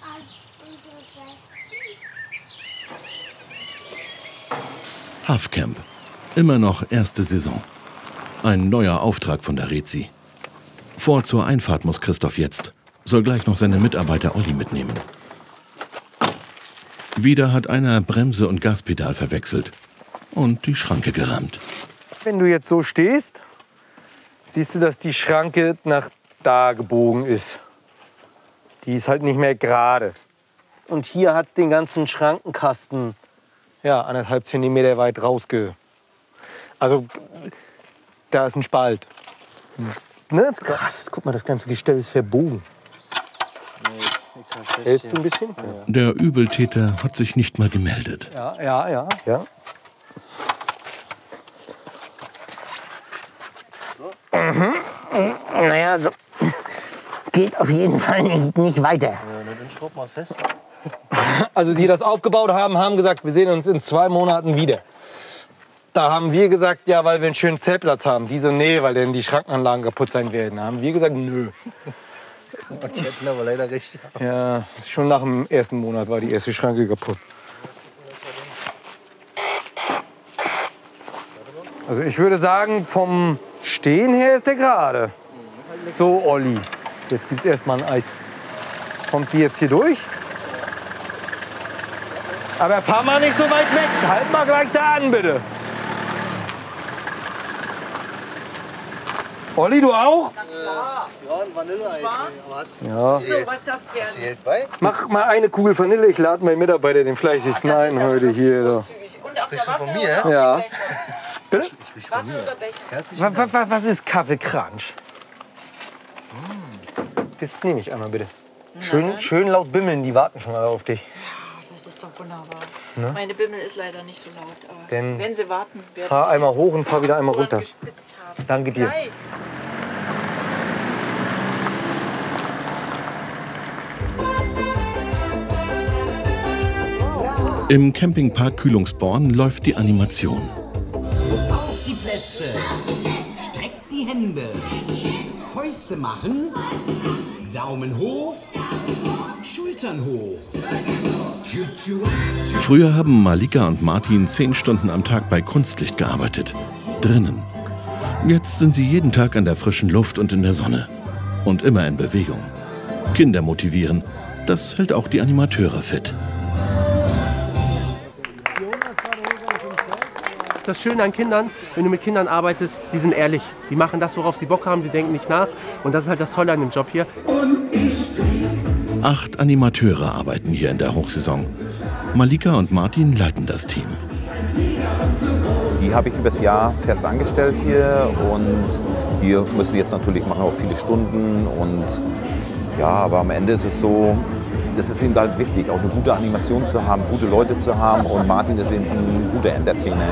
Hafcamp. Immer noch erste Saison. Ein neuer Auftrag von der Rezi. Vor zur Einfahrt muss Christoph jetzt. Soll gleich noch seine Mitarbeiter Olli mitnehmen. Wieder hat einer Bremse und Gaspedal verwechselt und die Schranke gerammt. Wenn du jetzt so stehst, siehst du, dass die Schranke nach da gebogen ist. Die ist halt nicht mehr gerade. Und hier hat es den ganzen Schrankenkasten ja, 1,5 Zentimeter weit rausge... Also, da ist ein Spalt. Ne? Krass, guck mal, das ganze Gestell ist verbogen. Hältst du ein bisschen? Der Übeltäter hat sich nicht mal gemeldet. Ja. Naja, so. geht auf jeden Fall nicht weiter. Ja, dann schraub mal fest. Also die das aufgebaut haben, haben gesagt, wir sehen uns in 2 Monaten wieder. Da haben wir gesagt, ja, weil wir einen schönen Zeltplatz haben. Die so, nee, weil dann die Schrankenanlagen kaputt sein werden. Da haben wir gesagt, nö. Und die hatten aber leider recht. Ja, schon nach dem 1. Monat war die erste Schranke kaputt. Also ich würde sagen, vom Stehen her ist der gerade. So, Olli, jetzt gibt's erstmal ein Eis. Kommt die jetzt hier durch? Aber fahr mal nicht so weit weg. Halt mal gleich da an, bitte. Olli, du auch? Ja, ein Vanilleeis. Was? Ja. So, was darf's werden? Mach mal eine Kugel Vanille. Ich lade meinen Mitarbeiter, den fleischigsten, ein heute hier. Da. Bist du von mir? Ja. Bitte? Herzlichen Dank. Was ist Kaffeekranch? Das nehme ich einmal bitte. Schön laut bimmeln, die warten schon alle auf dich. Das ist doch wunderbar. Ne? Meine Bimmel ist leider nicht so laut, aber Denn wenn sie warten, werden fahr sie einmal hoch und fahr wieder einmal runter. gespitzt haben. Danke dir. Gleich. Im Campingpark Kühlungsborn läuft die Animation. Auf die Plätze, streckt die Hände, Fäuste machen, Daumen hoch, Schultern hoch. Früher haben Malika und Martin 10 Stunden am Tag bei Kunstlicht gearbeitet. Drinnen. Jetzt sind sie jeden Tag an der frischen Luft und in der Sonne. Und immer in Bewegung. Kinder motivieren. Das hält auch die Animateure fit. Das Schöne an Kindern, wenn du mit Kindern arbeitest, sie sind ehrlich. Sie machen das, worauf sie Bock haben, sie denken nicht nach. Und das ist halt das Tolle an dem Job hier. 8 Animateure arbeiten hier in der Hochsaison. Malika und Martin leiten das Team. Die habe ich übers Jahr fest angestellt hier und wir müssen jetzt natürlich machen auch viele Stunden und ja, aber am Ende ist es so, das ist eben halt wichtig, auch eine gute Animation zu haben, gute Leute zu haben und Martin ist eben ein guter Entertainer.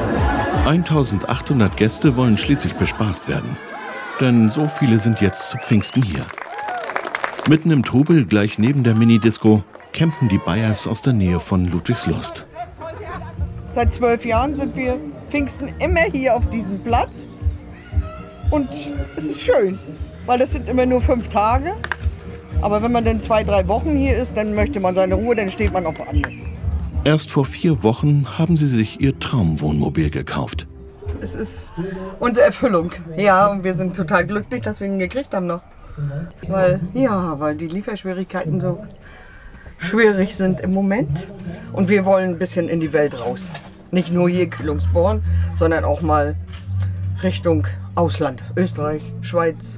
1800 Gäste wollen schließlich bespaßt werden. Denn so viele sind jetzt zu Pfingsten hier. Mitten im Trubel, gleich neben der Minidisco, campen die Bayers aus der Nähe von Ludwigslust. Seit 12 Jahren sind wir Pfingsten immer hier auf diesem Platz. Und es ist schön, weil das sind immer nur 5 Tage. Aber wenn man dann 2, 3 Wochen hier ist, dann möchte man seine Ruhe, dann steht man auf woanders. Erst vor 4 Wochen haben sie sich ihr Traumwohnmobil gekauft. Es ist unsere Erfüllung. Ja, und wir sind total glücklich, dass wir ihn gekriegt haben noch. Weil die Lieferschwierigkeiten so schwierig sind im Moment. Und wir wollen ein bisschen in die Welt raus. Nicht nur hier Kühlungsborn, sondern auch mal Richtung Ausland. Österreich, Schweiz.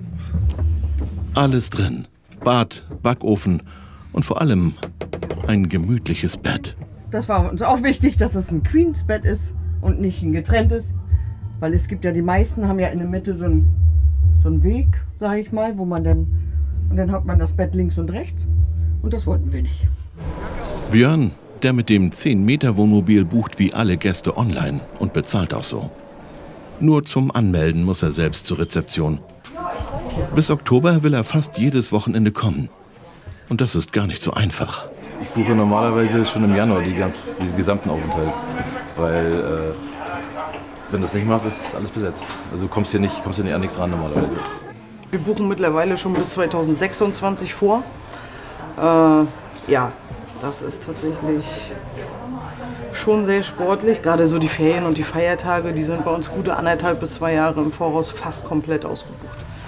Alles drin. Bad, Backofen und vor allem ein gemütliches Bett. Das war uns auch wichtig, dass es ein Queensbett ist und nicht ein getrenntes. Weil es gibt ja, die meisten haben ja in der Mitte so einen Weg, sage ich mal, wo man dann hat man das Bett links und rechts. Und das wollten wir nicht. Björn, der mit dem 10-Meter-Wohnmobil bucht wie alle Gäste online und bezahlt auch so. Nur zum Anmelden muss er selbst zur Rezeption. Bis Oktober will er fast jedes Wochenende kommen. Und das ist gar nicht so einfach. Ich buche normalerweise schon im Januar diesen gesamten Aufenthalt. Weil wenn du das nicht machst, ist alles besetzt. Also kommst hier nicht an nichts ran normalerweise. Wir buchen mittlerweile schon bis 2026 vor. Das ist tatsächlich schon sehr sportlich. Gerade so die Ferien und die Feiertage, die sind bei uns gute 1,5 bis 2 Jahre im Voraus fast komplett ausgebucht.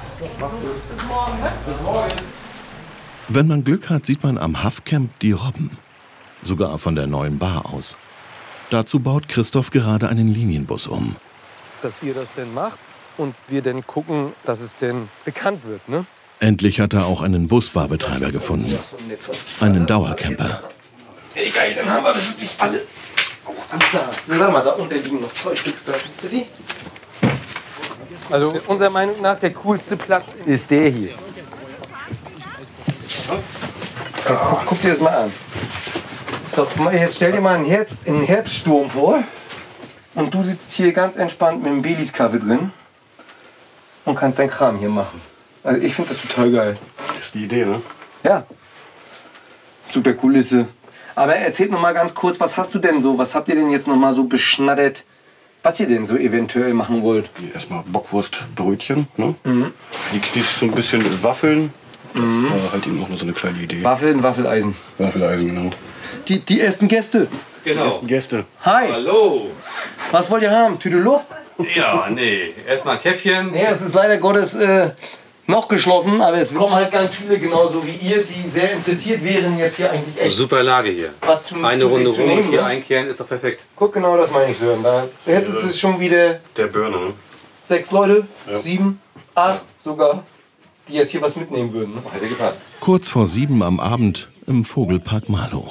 Wenn man Glück hat, sieht man am Hafcamp die Robben. Sogar von der neuen Bar aus. Dazu baut Christoph gerade einen Linienbus um. Dass ihr das denn macht und wir dann gucken, dass es denn bekannt wird, ne? Endlich hat er auch einen Busbarbetreiber gefunden. Einen Dauercamper. Ey, geil, dann haben wir wirklich alle. Da. Sag mal, da unten liegen noch 2 Stück. Da siehst du die? Also unserer Meinung nach der coolste Platz ist der hier. Ja, guck dir das mal an. Jetzt stell dir mal einen Herbststurm vor und du sitzt hier ganz entspannt mit einem Baileys Kaffee drin und kannst deinen Kram hier machen. Also ich finde das total geil. Das ist die Idee, ne? Ja. Super Kulisse. Aber erzählt noch mal ganz kurz, was hast du denn so? Was habt ihr denn jetzt noch mal so beschnattert, was ihr denn so eventuell machen wollt? Erstmal Bockwurstbrötchen, ne? Die so ein bisschen mit Waffeln. Das war halt eben auch nur so eine kleine Idee. Waffeln, Waffeleisen. Waffeleisen, genau. Die ersten Gäste. Genau. Die ersten Gäste. Hi. Hallo. Was wollt ihr haben? Tüte Luft? Ja, nee. Erstmal ein Käffchen. Nee, es ist leider Gottes noch geschlossen, aber es kommen halt ganz viele genauso wie ihr, die sehr interessiert wären jetzt hier eigentlich echt. Super Lage hier. Eine Runde zu rum, nehmen, hier ne? einkehren, ist doch perfekt. Guck, genau das meine ich, Sören. Da hätten es schon wieder Der Burner, ne? 6 Leute, Ja. 7, 8 sogar, die jetzt hier was mitnehmen würden. Ne? Hätte gepasst. Kurz vor 7 am Abend im Vogelpark Marlow.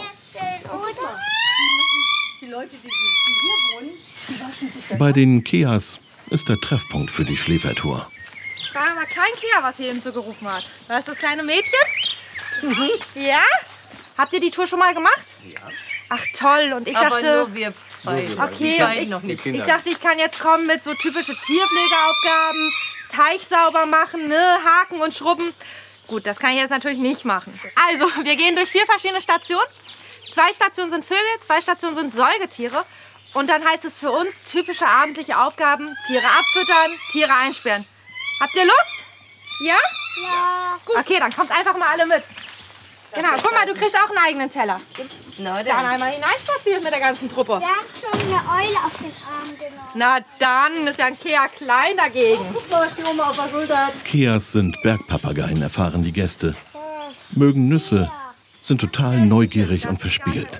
Die Leute, die hier wohnen, die waschen sich Bei den Keas ist der Treffpunkt für die Schläfertour. Es war aber kein Kea, was hier eben so gerufen hat. War es das kleine Mädchen? Ja? Habt ihr die Tour schon mal gemacht? Ja. Ach toll, und ich Aber dachte... nur wir beide. Okay, Die und beiden ich, noch nicht. ich dachte, ich kann jetzt kommen mit so typische Tierpflegeaufgaben, Teich sauber machen, ne, haken und schrubben. Gut, das kann ich jetzt natürlich nicht machen. Also, wir gehen durch 4 verschiedene Stationen. 2 Stationen sind Vögel, 2 Stationen sind Säugetiere. Und dann heißt es für uns typische abendliche Aufgaben, Tiere abfüttern, Tiere einsperren. Habt ihr Lust? Ja? Ja. Gut. Okay, dann kommt einfach mal alle mit. Genau, guck mal, du kriegst auch einen eigenen Teller. Na, dann einmal hineinspaziert mit der ganzen Truppe. Wir haben schon eine Eule auf den Arm genommen. Na dann, ist ja ein Kea klein dagegen. Guck mal, was die Oma auf der Schulter hat. Keas sind Bergpapageien, erfahren die Gäste. Mögen Nüsse, sind total neugierig und verspielt.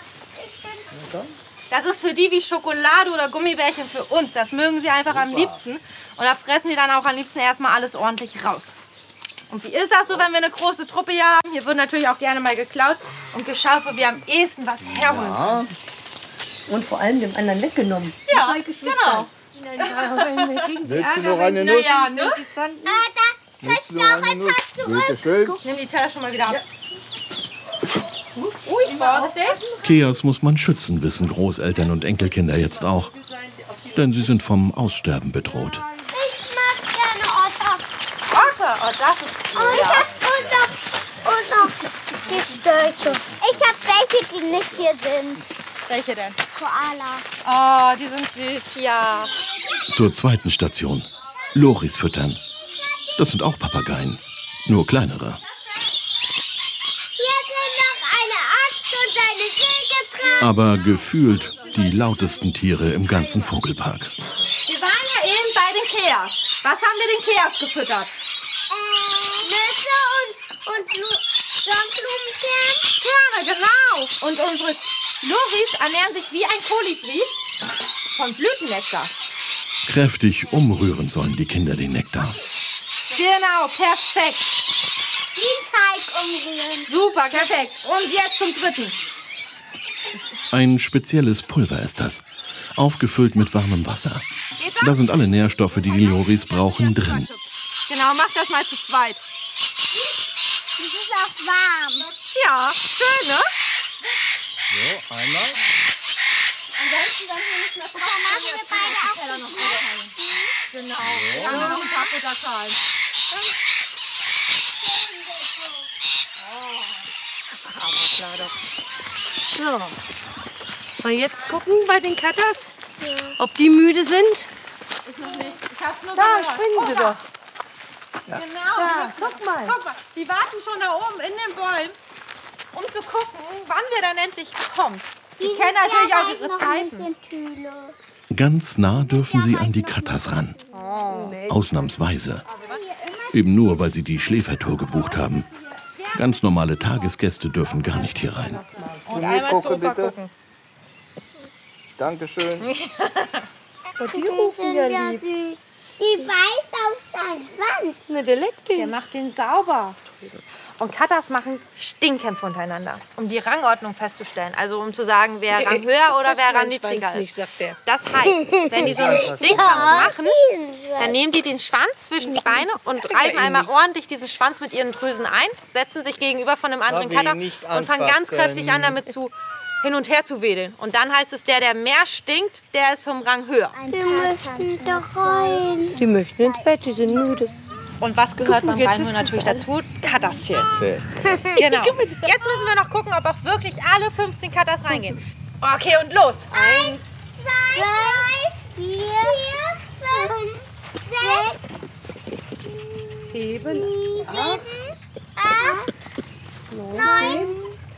Das ist für die wie Schokolade oder Gummibärchen für uns. Das mögen sie einfach am liebsten. Und da fressen sie dann auch am liebsten erstmal alles ordentlich raus. Und wie ist das so, wenn wir eine große Truppe hier haben? Hier wird natürlich auch gerne mal geklaut und geschaut, wo wir am ehesten was herholen können. Und vor allem dem anderen weggenommen. Ja, Die 3 Geschwister. genau. Willst du noch eine Nuss? Naja, ne? Da kriegst du auch ein paar zurück. Bitte schön. Nimm die Teller schon mal wieder ab. Ui, vorsichtig. Keas muss man schützen, wissen Großeltern und Enkelkinder jetzt auch. Denn sie sind vom Aussterben bedroht. Ich mag gerne Otter. Otter, oh, das ist cool, ja. Und noch die Störche. Ich habe welche, die nicht hier sind. Welche denn? Koala. Oh, die sind süß, ja. Zur zweiten Station. Loris füttern. Das sind auch Papageien, nur kleinere. Hier sind noch eine Axt und eine Säge dran. Aber gefühlt die lautesten Tiere im ganzen Vogelpark. Wir waren ja eben bei den Keas. Was haben wir den Keas gefüttert? Nüsse und Sonnenblumenkerne. Kerne, genau. Und unsere Loris ernähren sich wie ein Kolibri von Blütennektar. Kräftig umrühren sollen die Kinder den Nektar. Genau, perfekt. Den Teig umrühren. Super, perfekt. Und jetzt zum dritten. Ein spezielles Pulver ist das, aufgefüllt mit warmem Wasser. Da sind alle Nährstoffe, die die Loris brauchen, drin. Genau, mach das mal zu zweit. Das ist auch warm. Ja, schön, ne? So, einmal. Ansonsten dann hier nicht mehr Papa, machen wir beide auch zusammen. Genau. Dann noch ein paar Butterschalen. Aber klar doch. So. Mal jetzt gucken bei den Katas, ob die müde sind. Ich noch nicht. Ich hab's nur Da gehört. springen sie doch. Genau. Da, guck mal. Guck mal. Die warten schon da oben in den Bäumen, um zu gucken, wann wir dann endlich kommen. Die kennen natürlich auch ihre Zeiten. Ganz nah dürfen sie an die Katas ran. Ausnahmsweise. Eben nur, weil sie die Schläfertour gebucht haben. Ganz normale Tagesgäste dürfen gar nicht hier rein. Und einmal zu Opa gucken. Dankeschön. Die rufen ja lieb. Die beißt auf seinen Schwanz. Ne, der leckt den. Der macht den sauber. Und Katas machen Stinkkämpfe untereinander, um die Rangordnung festzustellen. Also um zu sagen, wer Rang höher oder wer Rang niedriger ist. Das heißt, wenn die so einen Stinkkampf machen, dann nehmen die den Schwanz zwischen die Beine und reiben einmal ordentlich diesen Schwanz mit ihren Drüsen ein, setzen sich gegenüber von einem anderen Kater und fangen ganz kräftig an, damit hin und her zu wedeln. Und dann heißt es, der mehr stinkt, der ist vom Rang höher. Die möchten doch rein. Die möchten ins Bett, die sind müde. Und was gehört beim Reinholen natürlich dazu? Cutters zählen. Genau. Jetzt müssen wir noch gucken, ob auch wirklich alle 15 Cutters reingehen. Okay, und los. 1, 2, 3, 4, 5, 6, 7, 8, 9,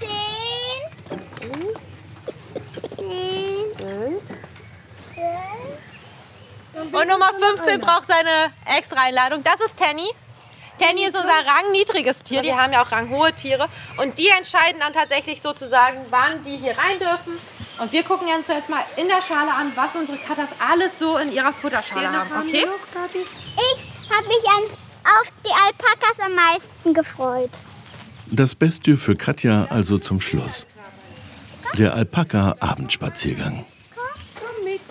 10, 11. Und Nummer 15 braucht seine Extra-Einladung. Das ist Tenny. Tenny ist unser rangniedriges Tier. Wir haben ja auch ranghohe Tiere. Und die entscheiden dann tatsächlich sozusagen, wann die hier rein dürfen. Und wir gucken uns jetzt mal in der Schale an, was unsere Cutters alles so in ihrer Futterschale haben. Okay? Ich habe mich auf die Alpakas am meisten gefreut. Das Beste für Katja also zum Schluss. Der Alpaka-Abendspaziergang. Komm mit.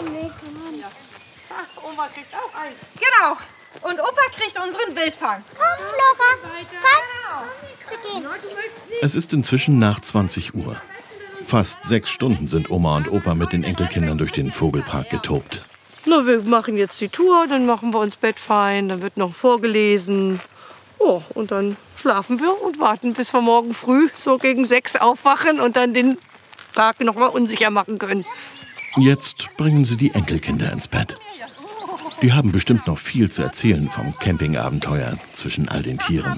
Ach, Oma kriegt auch einen. Genau. Und Opa kriegt unseren Wildfang. Komm, Flora. Komm. Es ist inzwischen nach 20 Uhr. Fast 6 Stunden sind Oma und Opa mit den Enkelkindern durch den Vogelpark getobt. Na, wir machen jetzt die Tour, dann machen wir uns Bett fein, dann wird noch vorgelesen. Oh, und dann schlafen wir und warten, bis wir morgen früh so gegen 6 aufwachen und dann den Park noch mal unsicher machen können. Jetzt bringen sie die Enkelkinder ins Bett. Die haben bestimmt noch viel zu erzählen vom Campingabenteuer zwischen all den Tieren.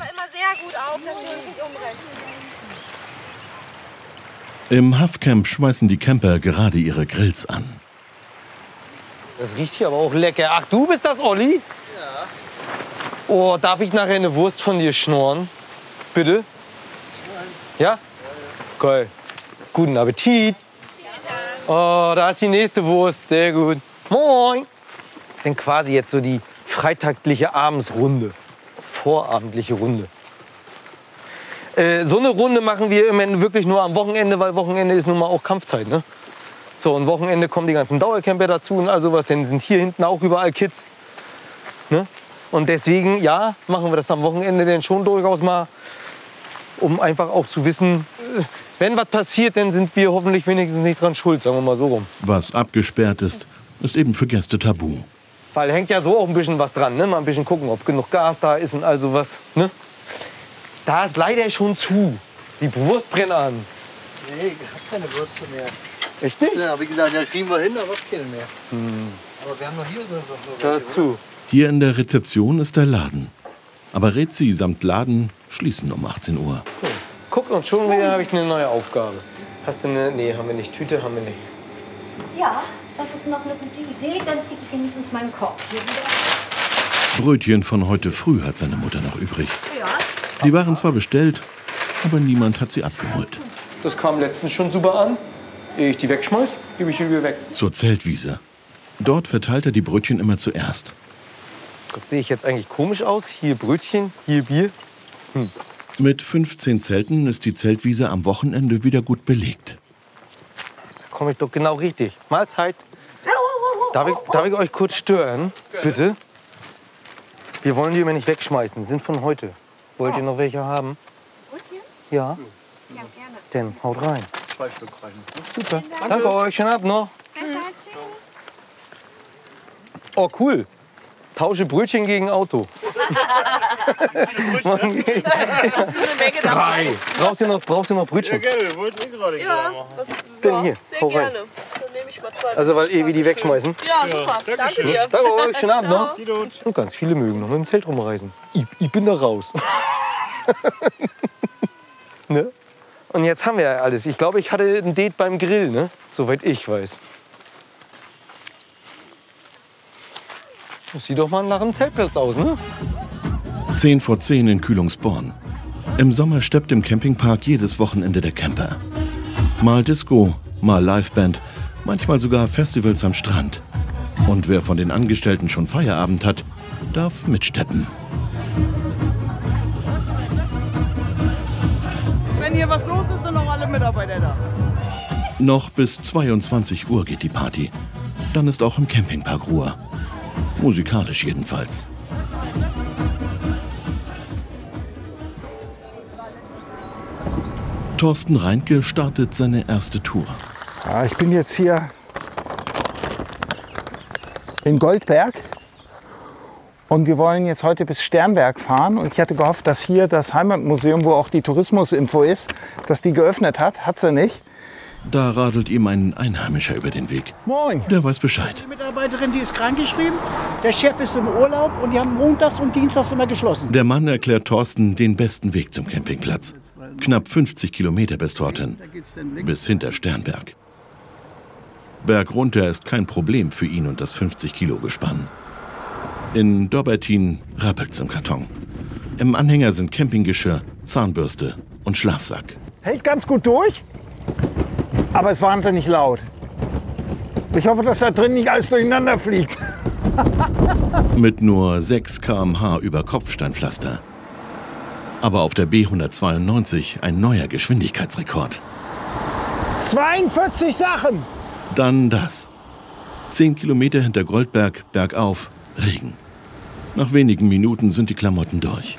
Im Huff-Camp schmeißen die Camper gerade ihre Grills an. Das riecht hier aber auch lecker. Ach, du bist das, Olli? Ja. Oh, darf ich nachher eine Wurst von dir schnorren? Bitte? Ja? Geil. Guten Appetit. Oh, da ist die nächste Wurst. Sehr gut. Moin. Das sind quasi jetzt so die freitagliche Abendsrunde. Vorabendliche Runde. So eine Runde machen wir im Moment wirklich nur am Wochenende, weil Wochenende ist nun mal auch Kampfzeit, ne? So, und Wochenende kommen die ganzen Dauercamper dazu und all sowas, denn sind hier hinten auch überall Kids. Ne? Und deswegen, ja, machen wir das am Wochenende denn schon durchaus mal, um einfach auch zu wissen, wenn was passiert, dann sind wir hoffentlich wenigstens nicht dran schuld, sagen wir mal so rum. Was abgesperrt ist, ist eben für Gäste tabu. Weil hängt ja so auch ein bisschen was dran, ne? Mal ein bisschen gucken, ob genug Gas da ist und all sowas, ne? Da ist leider schon zu. Die Wurst brennt an. Nee, ich hab keine Würste mehr. Echt nicht? Ja, wie gesagt, da kriegen wir hin, aber keine mehr. Aber wir haben noch hier so. Da ist zu. Hier in der Rezeption ist der Laden. Aber Rezi samt Laden schließen um 18 Uhr. So. Guck, und schon wieder habe ich eine neue Aufgabe. Hast du eine? Nee, haben wir nicht. Tüte haben wir nicht. Ja, das ist noch eine gute Idee. Dann kriege ich wenigstens meinen Korb hier wieder. Brötchen von heute früh hat seine Mutter noch übrig. Ja. Die waren zwar bestellt, aber niemand hat sie abgeholt. Das kam letztens schon super an. Ehe ich die wegschmeiß, gebe ich die wieder weg. Zur Zeltwiese. Dort verteilt er die Brötchen immer zuerst. Gott, sehe ich jetzt eigentlich komisch aus? Hier Brötchen, hier Bier. Mit 15 Zelten ist die Zeltwiese am Wochenende wieder gut belegt. Da komme ich doch genau richtig. Mahlzeit. Darf ich euch kurz stören? Bitte? Wir wollen die immer nicht wegschmeißen. Sind von heute. Wollt ihr noch welche haben? Ja? Ja, gerne. Dann haut rein. 2 Stück rein. Super. Danke euch. Schönen Abend noch. Oh, cool. Tausche Brötchen gegen Auto. Hast du eine Menge dabei? 3. Braucht ihr noch Brötchen? Ja, gerne. Wir wollten gerade Dann hier. Sehr hau rein. gerne. Dann nehme ich mal 2. Also, weil ihr die wegschmeißen? Ja, super. Danke dir. Danke euch. Schönen Abend noch. Und ganz viele mögen noch mit dem Zelt rumreisen. Ich bin da raus. Ne? Und jetzt haben wir ja alles. Ich glaube, ich hatte ein Date beim Grill, ne? Soweit ich weiß. Das sieht doch mal nach einem Zeltplatz aus, ne? 10 vor 10 in Kühlungsborn. Im Sommer steppt im Campingpark jedes Wochenende der Camper. Mal Disco, mal Liveband, manchmal sogar Festivals am Strand. Und wer von den Angestellten schon Feierabend hat, darf mitsteppen. Wenn hier was los ist, sind noch alle Mitarbeiter da. Noch bis 22 Uhr geht die Party. Dann ist auch im Campingpark Ruhe. Musikalisch jedenfalls. Thorsten Reinke startet seine erste Tour. Ja, ich bin jetzt hier in Goldberg Und wir wollen jetzt heute bis Sternberg fahren. Und ich hatte gehofft, dass hier das Heimatmuseum, wo auch die Tourismusinfo ist, dass die geöffnet hat. Hat sie nicht. Da radelt ihm ein Einheimischer über den Weg. Moin. Der weiß Bescheid. Die Mitarbeiterin, die ist krankgeschrieben. Der Chef ist im Urlaub und die haben montags und dienstags immer geschlossen. Der Mann erklärt Thorsten den besten Weg zum Campingplatz. Knapp 50 Kilometer bis dorthin. Bis hinter Sternberg. Berg runter ist kein Problem für ihn und das 50-Kilo-Gespann. In Dobbertin rappelt's im Karton. Im Anhänger sind Campinggeschirr, Zahnbürste und Schlafsack. Hält ganz gut durch, aber ist wahnsinnig laut. Ich hoffe, dass da drin nicht alles durcheinander fliegt. Mit nur 6 km/h über Kopfsteinpflaster. Aber auf der B192 ein neuer Geschwindigkeitsrekord. 42 Sachen! Dann das. 10 Kilometer hinter Goldberg, bergauf, Regen. Nach wenigen Minuten sind die Klamotten durch.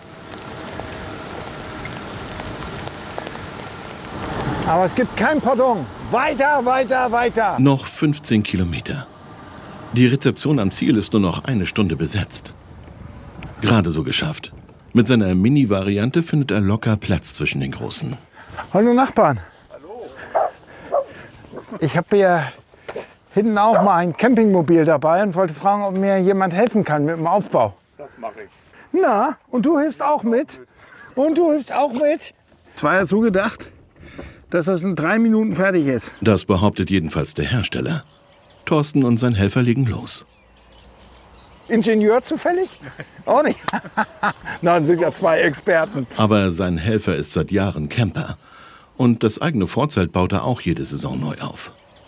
Aber es gibt kein Pardon. Weiter, weiter, weiter. Noch 15 Kilometer. Die Rezeption am Ziel ist nur noch eine Stunde besetzt. Gerade so geschafft. Mit seiner Mini-Variante findet er locker Platz zwischen den Großen. Hallo Nachbarn. Hallo. Ich habe hier hinten auch mal ein Campingmobil dabei und wollte fragen, ob mir jemand helfen kann mit dem Aufbau. Das mache ich. Na, und du hilfst auch mit? Und du hilfst auch mit? Es war ja so gedacht, dass das in 3 Minuten fertig ist. Das behauptet jedenfalls der Hersteller. Thorsten und sein Helfer legen los. Ingenieur zufällig? Auch nicht. Na, dann sind ja 2 Experten. Aber sein Helfer ist seit Jahren Camper. Und das eigene Vorzelt baut er auch jede Saison neu auf.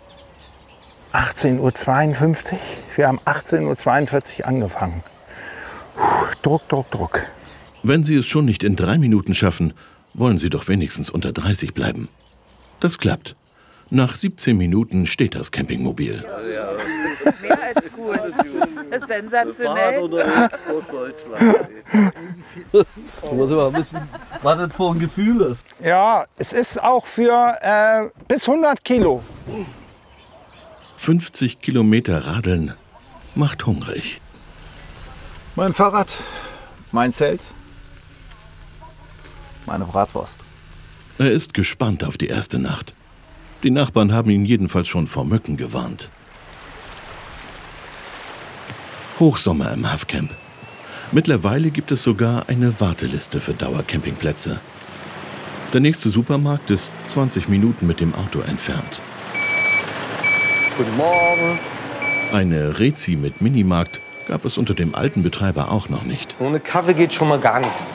18:52 Uhr. Wir haben 18:42 Uhr angefangen. Druck, Druck, Druck. Wenn Sie es schon nicht in 3 Minuten schaffen, wollen Sie doch wenigstens unter 30 bleiben. Das klappt. Nach 17 Minuten steht das Campingmobil. Mehr als gut. Das ist sensationell. Was das für ein Gefühl ist. Ja, es ist auch für bis 100 Kilo. 50 Kilometer Radeln macht hungrig. Mein Fahrrad, mein Zelt, meine Bratwurst. Er ist gespannt auf die erste Nacht. Die Nachbarn haben ihn jedenfalls schon vor Mücken gewarnt. Hochsommer im Hafcamp. Mittlerweile gibt es sogar eine Warteliste für Dauercampingplätze. Der nächste Supermarkt ist 20 Minuten mit dem Auto entfernt. Guten Morgen. Eine Rezi mit Minimarkt gab es unter dem alten Betreiber auch noch nicht. Ohne Kaffee geht schon mal gar nichts.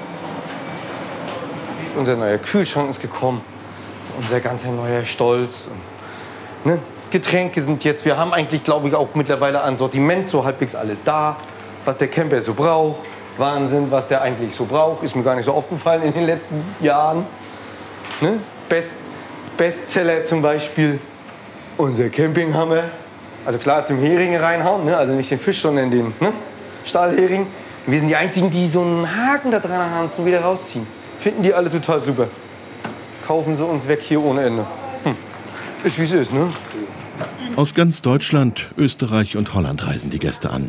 Unser neuer Kühlschrank ist gekommen. Das ist unser ganzer neuer Stolz. Und, ne? Getränke sind jetzt, wir haben eigentlich, glaube ich, auch mittlerweile an Sortiment so halbwegs alles da, was der Camper so braucht. Wahnsinn, was der eigentlich so braucht. Ist mir gar nicht so aufgefallen in den letzten Jahren. Ne? Bestseller zum Beispiel, unser Campinghammer. Also klar zum Hering reinhauen, ne? Also nicht den Fisch, sondern den Stahlhering. Wir sind die Einzigen, die so einen Haken da dran haben zum wieder rausziehen. Finden die alle total super. Kaufen sie uns weg hier ohne Ende. Ist wie es ist, ne? Aus ganz Deutschland, Österreich und Holland reisen die Gäste an.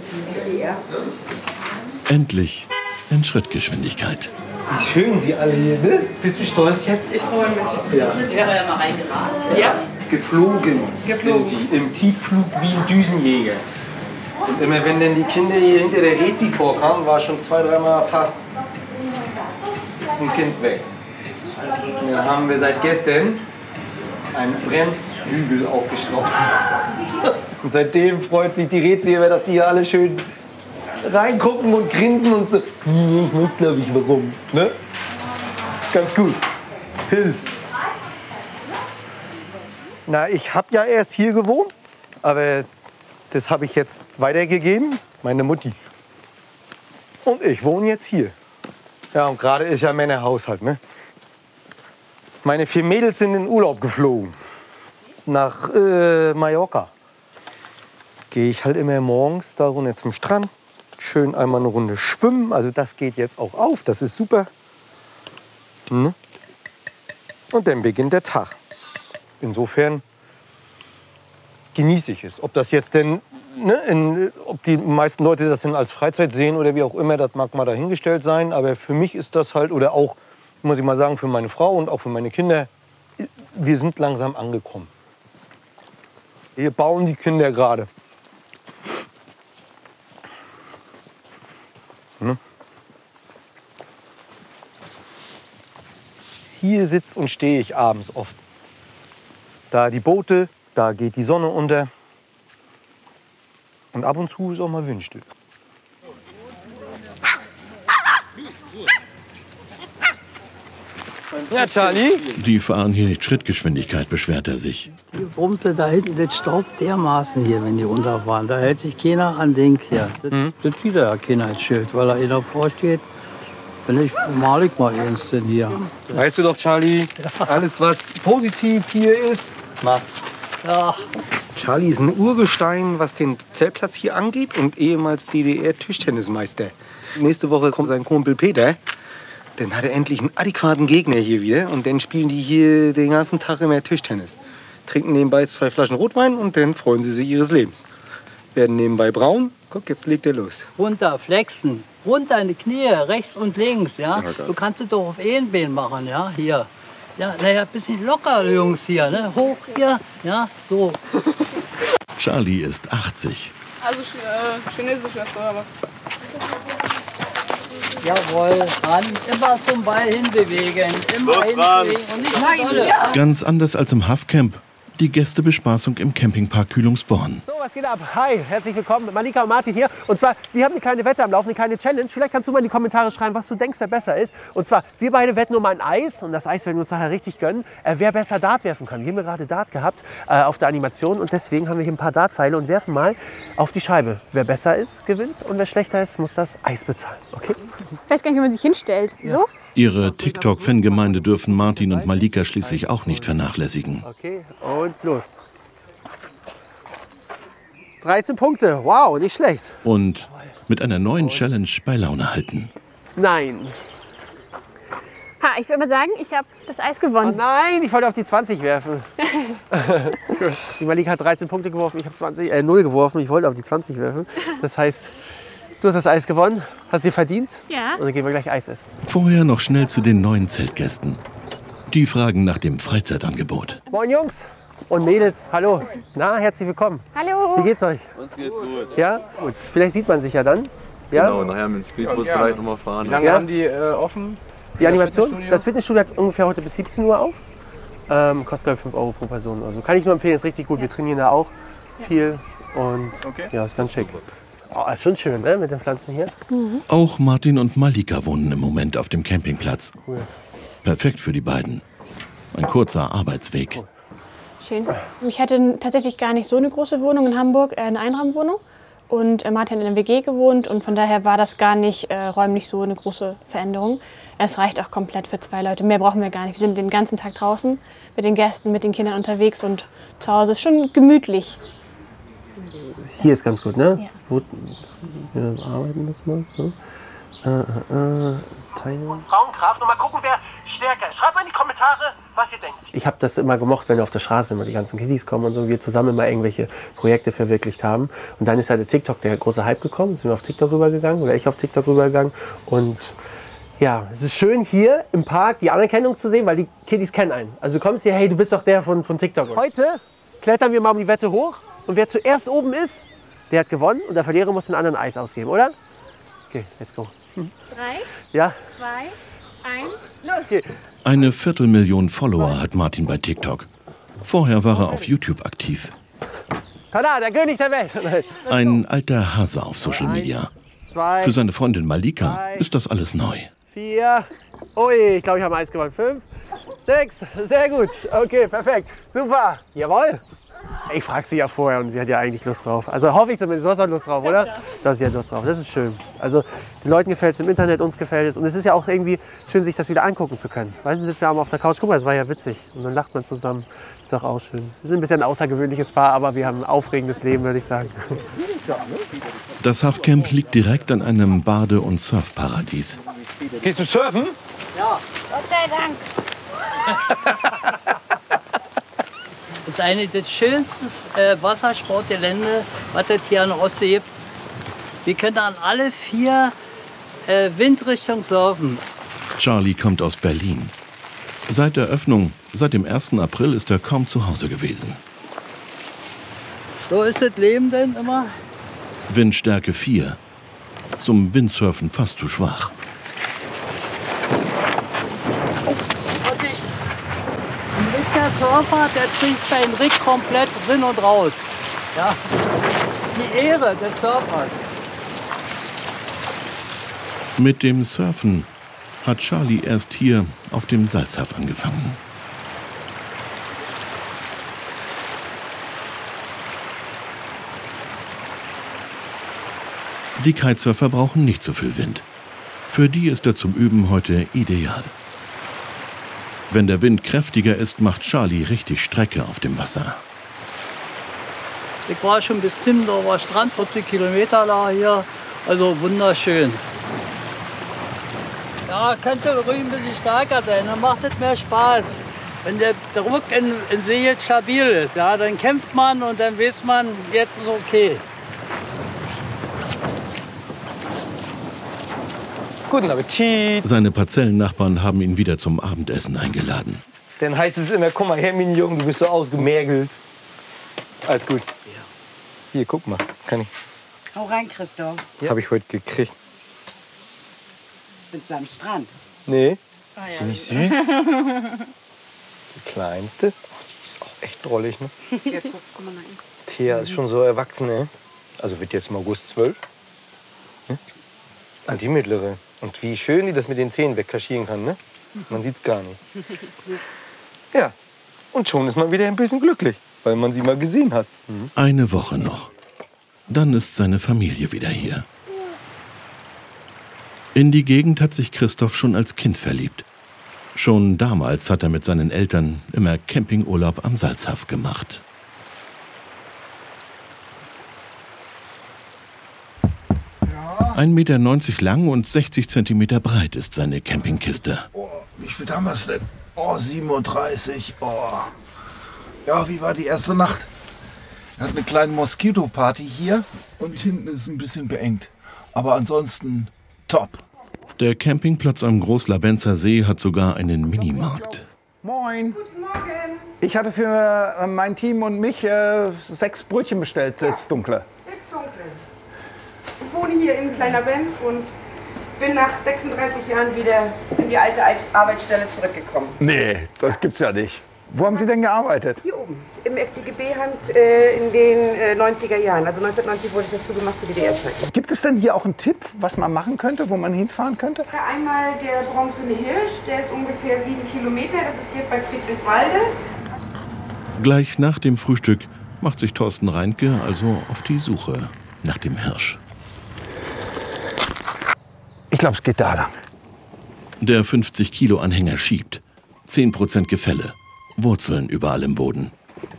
Endlich in Schrittgeschwindigkeit. Wie schön sie alle hier, ne? Bist du stolz jetzt? Ich freue mich. Ja. Sind wir ja mal reingerast. Ja. Geflogen sind die im Tiefflug wie ein Düsenjäger. Und immer wenn dann die Kinder hier hinter der Rezi vorkamen, war schon 2-3 Mal fast ein Kind weg. Und dann haben wir seit gestern einen Bremshügel aufgeschraubt. Und seitdem freut sich die Rezi, dass die hier alle schön reingucken und grinsen und so. Ich weiß, glaube ich, warum. Ne? Ist ganz gut. Hilft. Na, ich habe ja erst hier gewohnt, aber das habe ich jetzt weitergegeben, meine Mutti. Und ich wohne jetzt hier. Ja, und gerade ist ja Männerhaushalt, ne? Meine 4 Mädels sind in Urlaub geflogen. Nach Mallorca. Gehe ich halt immer morgens da runter zum Strand. Schön einmal eine Runde schwimmen. Also das geht jetzt auch auf, das ist super. Ne? Und dann beginnt der Tag. Insofern genieße ich es. Ob das jetzt denn, ne, ob die meisten Leute das denn als Freizeit sehen oder wie auch immer, das mag mal dahingestellt sein. Aber für mich ist das halt, oder auch, muss ich mal sagen, für meine Frau und auch für meine Kinder, wir sind langsam angekommen. Hier bauen die Kinder gerade. Ne? Hier sitze und stehe ich abends oft. Da die Boote, da geht die Sonne unter. Und ab und zu ist auch mal Windstill. Ja, Charlie? Die fahren hier nicht Schrittgeschwindigkeit, beschwert er sich. Die Brumse da hinten, das staubt dermaßen hier, wenn die runterfahren. Da hält sich keiner an den hier. Das sieht ja keiner als Schild, weil da einer vorsteht. Wenn ich, mal ich mal eins denn hier. Weißt du doch, Charlie, alles was positiv hier ist, macht. Ja. Charlie ist ein Urgestein, was den Zeltplatz hier angeht und ehemals DDR-Tischtennismeister. Nächste Woche kommt sein Kumpel Peter. Dann hat er endlich einen adäquaten Gegner hier wieder. Und dann spielen die hier den ganzen Tag immer Tischtennis. Trinken nebenbei 2 Flaschen Rotwein und dann freuen sie sich ihres Lebens. Werden nebenbei braun. Guck, jetzt legt er los. Runter, flexen. Runter in die Knie, rechts und links. Ja? Du kannst es doch auf ein Bein machen, ja, hier. Ja, naja, ein bisschen locker, Jungs, hier, ne? Hoch hier, ja, so. Charlie ist 80. Also Chinesisch jetzt, oder was? Jawohl, ran, immer zum Ball hinbewegen. Immer hinbewegen und nicht dolle. Ganz anders als im Hafcamp. Die Gästebespaßung im Campingpark Kühlungsborn. So, was geht ab? Hi, herzlich willkommen. Malika und Martin hier. Und zwar, wir haben eine kleine Wette am Laufen, eine kleine Challenge. Vielleicht kannst du mal in die Kommentare schreiben, was du denkst, wer besser ist. Und zwar, wir beide wetten um ein Eis. Und das Eis werden wir uns nachher richtig gönnen. Wer besser Dart werfen kann. Wir haben ja gerade Dart gehabt auf der Animation. Und deswegen haben wir hier ein paar Dartpfeile und werfen mal auf die Scheibe. Wer besser ist, gewinnt. Und wer schlechter ist, muss das Eis bezahlen. Okay? Ich weiß gar nicht, wie man sich hinstellt. So? Ihre TikTok-Fangemeinde dürfen Martin und Malika schließlich auch nicht vernachlässigen. Okay, und los. 13 Punkte, wow, nicht schlecht. Und mit einer neuen Challenge bei Laune halten. Nein. Ha, ich würde mal sagen, ich habe das Eis gewonnen. Oh nein, ich wollte auf die 20 werfen. Die Malika hat 13 Punkte geworfen, ich habe 0 geworfen, ich wollte auf die 20 werfen. Das heißt, du hast das Eis gewonnen, hast dir verdient. Ja. Und dann gehen wir gleich Eis essen. Vorher noch schnell zu den neuen Zeltgästen. Die fragen nach dem Freizeitangebot. Moin Jungs und Mädels, hallo. Na, herzlich willkommen. Hallo. Wie geht's euch? Uns geht's gut. Ja, gut. Vielleicht sieht man sich ja dann. Ja? Genau, nachher mit dem Speedboot vielleicht nochmal fahren. Wie lange haben die offen? Die Animation? Das Fitnessstudio hat ungefähr heute bis 17 Uhr auf. Kostet glaube ich 5 Euro pro Person. Also kann ich nur empfehlen, ist richtig gut. Wir trainieren da auch viel und ja, ist ganz schick. Oh, ist schon schön, ne, mit den Pflanzen hier. Mhm. Auch Martin und Malika wohnen im Moment auf dem Campingplatz. Cool. Perfekt für die beiden. Ein kurzer Arbeitsweg. Schön. Ich hatte tatsächlich gar nicht so eine große Wohnung in Hamburg, eine Einraumwohnung. Und Martin hat in einer WG gewohnt und von daher war das gar nicht räumlich so eine große Veränderung. Es reicht auch komplett für 2 Leute. Mehr brauchen wir gar nicht. Wir sind den ganzen Tag draußen mit den Gästen, mit den Kindern unterwegs und zu Hause ist schon gemütlich. Hier ist ganz gut, ne? Ja. Gut. Wir arbeiten das mal so. Teilen. Frauenkraft und mal gucken, wer stärker ist. Schreibt mal in die Kommentare, was ihr denkt. Ich habe das immer gemocht, wenn auf der Straße immer die ganzen Kiddies kommen und so, wir zusammen immer irgendwelche Projekte verwirklicht haben. Und dann ist halt der TikTok, der große Hype gekommen, sind wir auf TikTok rübergegangen oder ich auf TikTok rübergegangen. Und ja, es ist schön hier im Park die Anerkennung zu sehen, weil die Kiddies kennen einen. Also du kommst hier, hey, du bist doch der von TikTok. Heute klettern wir mal um die Wette hoch und wer zuerst oben ist, der hat gewonnen und der Verlierer muss den anderen Eis ausgeben, oder? Okay, let's go. 3, Ja. 2, 1, los! Okay. Eine Viertelmillion Follower hat Martin bei TikTok. Vorher war er auf YouTube aktiv. Tada, der König der Welt! Ein alter Hase auf Social Media. 2, Für seine Freundin Malika ist das alles neu. 4, ui, ich glaube, ich habe Eis gewonnen. 5, 6, sehr gut. Okay, perfekt. Super. Jawohl. Ich frage sie ja vorher und sie hat ja eigentlich Lust drauf. Also hoffe ich zumindest, du hast auch Lust drauf, oder? Du hast ja Lust drauf, das ist schön. Also den Leuten gefällt es im Internet, uns gefällt es. Und es ist ja auch irgendwie schön, sich das wieder angucken zu können. Weißt du, sitzen wir abends auf der Couch, guck mal, das war ja witzig. Und dann lacht man zusammen, ist doch auch schön. Wir sind ein bisschen ein außergewöhnliches Paar, aber wir haben ein aufregendes Leben, würde ich sagen. Das Hafcamp liegt direkt an einem Bade- und Surfparadies. Gehst du surfen? Ja. Gott sei Dank. ist eigentlich das schönste Wassersportgelände, was es hier an der Ostsee gibt. Wir können an alle 4 Windrichtungen surfen. Charlie kommt aus Berlin. Seit der Öffnung, seit dem 1. April, ist er kaum zu Hause gewesen. So ist das Leben denn immer. Windstärke 4. Zum Windsurfen fast zu schwach. Vorsicht! Ein richtiger Surfer, der trinkt seinen Rig komplett drin und raus. Ja. Die Ehre des Surfers. Mit dem Surfen hat Charlie erst hier auf dem Salzhaff angefangen. Die Kitesurfer brauchen nicht so viel Wind. Für die ist er zum Üben heute ideal. Wenn der Wind kräftiger ist, macht Charlie richtig Strecke auf dem Wasser. Ich war schon bestimmt auf der Strand, 40 Kilometer da hier. Also wunderschön. Ja, könnte ruhig ein bisschen stärker sein, dann macht es mehr Spaß. Wenn der Druck im See jetzt stabil ist, ja, dann kämpft man und dann weiß man, jetzt ist okay. Guten Appetit. Seine Parzellennachbarn haben ihn wieder zum Abendessen eingeladen. Dann heißt es immer, komm mal her, Mini-Jungen, du bist so ausgemergelt. Alles gut. Ja. Hier, guck mal, kann ich. Hau rein, Christoph. Ja. Habe ich heute gekriegt. Mit seinem Strand. Nee. Ah, ist ja. die nicht süß? Die kleinste. Oh, die ist auch echt drollig, ne? Ja, guck mal rein. Thea ist schon so erwachsen, ne? Also wird jetzt im August 12. Hm? Und die mittlere. Und wie schön die das mit den Zähnen wegkaschieren kann, ne? Man sieht's gar nicht. Ja, und schon ist man wieder ein bisschen glücklich, weil man sie mal gesehen hat. Mhm. Eine Woche noch. Dann ist seine Familie wieder hier. In die Gegend hat sich Christoph schon als Kind verliebt. Schon damals hat er mit seinen Eltern immer Campingurlaub am Salzhaff gemacht. Ja. 1,90 Meter lang und 60 Zentimeter breit ist seine Campingkiste. Oh, wie viel haben wir es denn? Oh, 37. Oh. Ja, wie war die erste Nacht? Er hat eine kleine Moskito-Party hier und hinten ist ein bisschen beengt. Aber ansonsten top. Der Campingplatz am Großlabenzer See hat sogar einen Minimarkt. Moin. Guten Morgen. Ich hatte für mein Team und mich 6 Brötchen bestellt, selbst dunkle. Selbst dunkle. Ich wohne hier in Kleiner Benz und bin nach 36 Jahren wieder in die alte Arbeitsstelle zurückgekommen. Nee, das gibt's ja nicht. Wo haben Sie denn gearbeitet? Hier oben, im FDGB-Hand in den 90er Jahren. Also 1990 wurde es dazu gemacht zu DDR-Zeiten. Gibt es denn hier auch einen Tipp, was man machen könnte, wo man hinfahren könnte? Einmal der bronzene Hirsch, der ist ungefähr 7 Kilometer. Das ist hier bei Friedrichswalde. Gleich nach dem Frühstück macht sich Thorsten Reinke also auf die Suche nach dem Hirsch. Ich glaube, es geht da lang. Der 50-Kilo-Anhänger schiebt. 10% Gefälle. Wurzeln überall im Boden.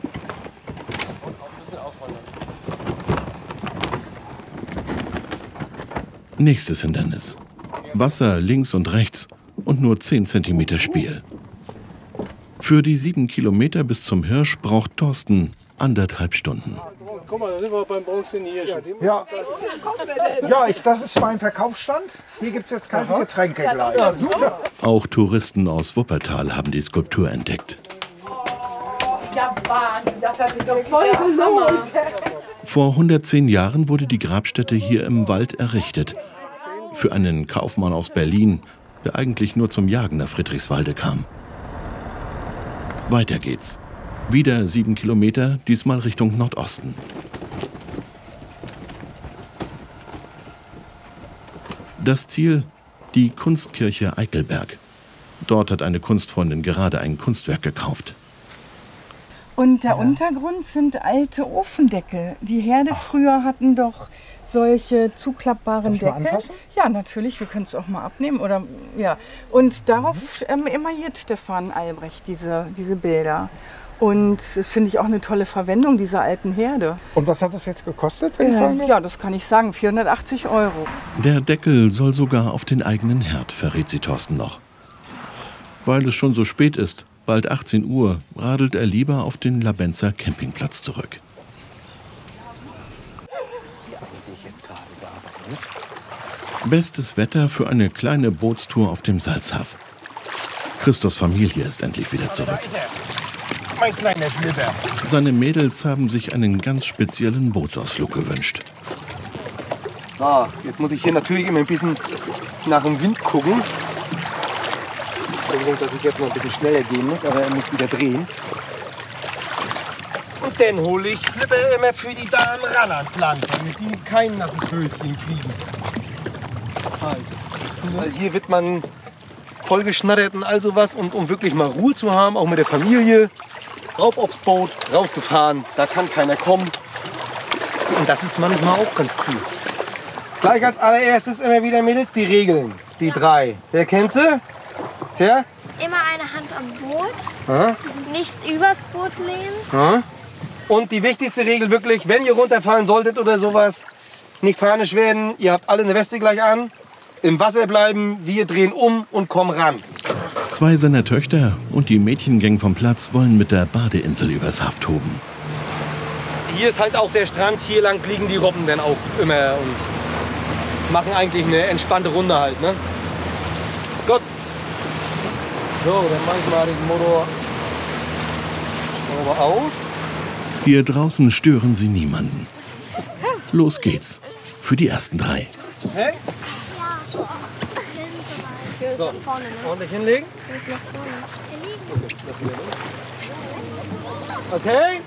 Nächstes Hindernis. Wasser links und rechts und nur 10 cm Spiel. Für die 7 Kilometer bis zum Hirsch braucht Thorsten 1,5 Stunden. Guck mal, da sind wir beim bronzenen Hirsch. Ja, das ist mein Verkaufsstand. Hier gibt es jetzt kalte Getränke gleich. Ja, super. Auch Touristen aus Wuppertal haben die Skulptur entdeckt. Ja, Wahnsinn, das hat sich so voll gelohnt. Vor 110 Jahren wurde die Grabstätte hier im Wald errichtet. Für einen Kaufmann aus Berlin, der eigentlich nur zum Jagen nach Friedrichswalde kam. Weiter geht's. Wieder 7 Kilometer, diesmal Richtung Nordosten. Das Ziel? Die Kunstkirche Eickelberg. Dort hat eine Kunstfreundin gerade ein Kunstwerk gekauft. Und der Untergrund sind alte Ofendeckel. Die Herde früher hatten doch solche zuklappbaren Deckel. Anfassen? Ja, natürlich, wir können es auch mal abnehmen. Oder, ja. Und darauf emailliert Stefan Albrecht diese Bilder. Und das finde ich auch eine tolle Verwendung dieser alten Herde. Und was hat das jetzt gekostet, wenn ich fragen darf? Ja, das kann ich sagen, 480 €. Der Deckel soll sogar auf den eigenen Herd, verrät sie Thorsten noch. Weil es schon so spät ist, bald 18 Uhr radelt er lieber auf den Labenzer Campingplatz zurück. Bestes Wetter für eine kleine Bootstour auf dem Salzhaff. Christophs Familie ist endlich wieder zurück. Mein kleiner Flipper. Seine Mädels haben sich einen ganz speziellen Bootsausflug gewünscht. So, jetzt muss ich hier natürlich immer ein bisschen nach dem Wind gucken. Ich denke, dass ich jetzt noch ein bisschen schneller gehen muss, aber er muss wieder drehen. Und dann hole ich Flipper immer für die Damen ran ans Land, damit die kein nasses Höschen kriegen. Weil hier wird man vollgeschnattert und all sowas. Und um wirklich mal Ruhe zu haben, auch mit der Familie, rauf aufs Boot, rausgefahren, da kann keiner kommen. Und das ist manchmal auch ganz cool. Gleich als allererstes immer wieder, Mädels, die Regeln. Die 3. Wer kennt sie? Tja? Immer eine Hand am Boot, Ja. nicht übers Boot lehnen. Ja. Und die wichtigste Regel wirklich, wenn ihr runterfallen solltet oder sowas, nicht panisch werden. Ihr habt alle eine Weste gleich an. Im Wasser bleiben, wir drehen um und kommen ran. 2 seiner Töchter und die Mädchengang vom Platz wollen mit der Badeinsel übers Haff toben. Hier ist halt auch der Strand, hier lang liegen die Robben dann auch immer und machen eigentlich eine entspannte Runde halt, ne? Gut. So, dann mach ich mal den Motor aus. Hier draußen stören sie niemanden. Los geht's. Für die ersten 3. Hey? So, Nach vorne, ne? ordentlich hinlegen. Hier ist nach vorne. Okay.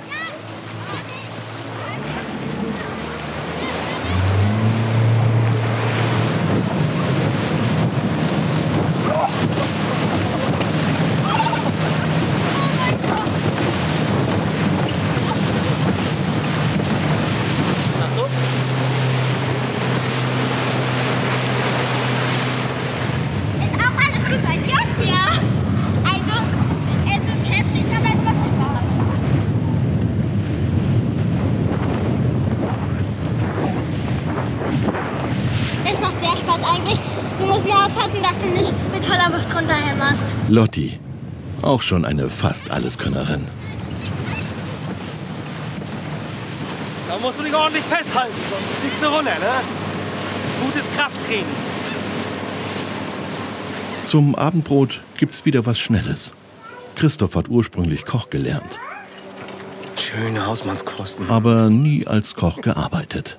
Ist auch alles gut bei dir? Ja. Also, es ist heftig, aber es macht Spaß. Es macht sehr Spaß eigentlich. Du musst nur aufpassen, dass du nicht mit voller Wucht runterhämmerst. Lotti, auch schon eine fast Alleskönnerin. Da musst du dich ordentlich festhalten, sonst fliegst du runter, ne? Gutes Krafttraining. Zum Abendbrot gibt's wieder was Schnelles. Christoph hat ursprünglich Koch gelernt, Schöne Hausmannskosten. aber nie als Koch gearbeitet.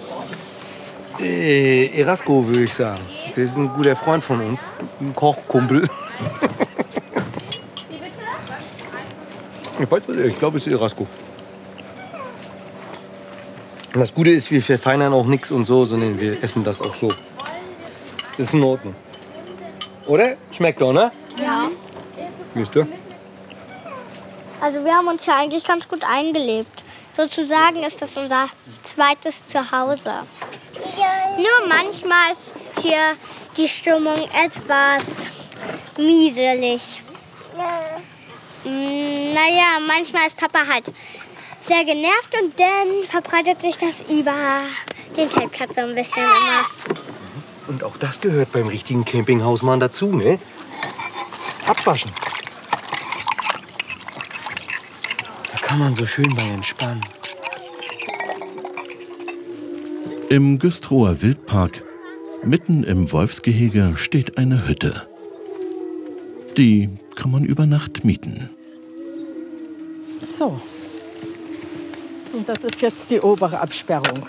Erasco würde ich sagen. Das ist ein guter Freund von uns. Ein Kochkumpel. Ich glaube, es ist Erasco. Und das Gute ist, wir verfeinern auch nichts und so, sondern wir essen das auch so. Das ist in Ordnung. Oder? Schmeckt doch, ne? Ja. Wisst ihr? Also wir haben uns ja eigentlich ganz gut eingelebt. Sozusagen ist das unser zweites Zuhause. Nur manchmal ist hier die Stimmung etwas mieselig. Naja, manchmal ist Papa halt sehr genervt und dann verbreitet sich das über den Zeltplatz so ein bisschen immer. Und auch das gehört beim richtigen Campinghausmann dazu, ne? Abwaschen. Da kann man so schön bei entspannen. Im Güstrower Wildpark, mitten im Wolfsgehege, steht eine Hütte. Die kann man über Nacht mieten. So. Und das ist jetzt die obere Absperrung.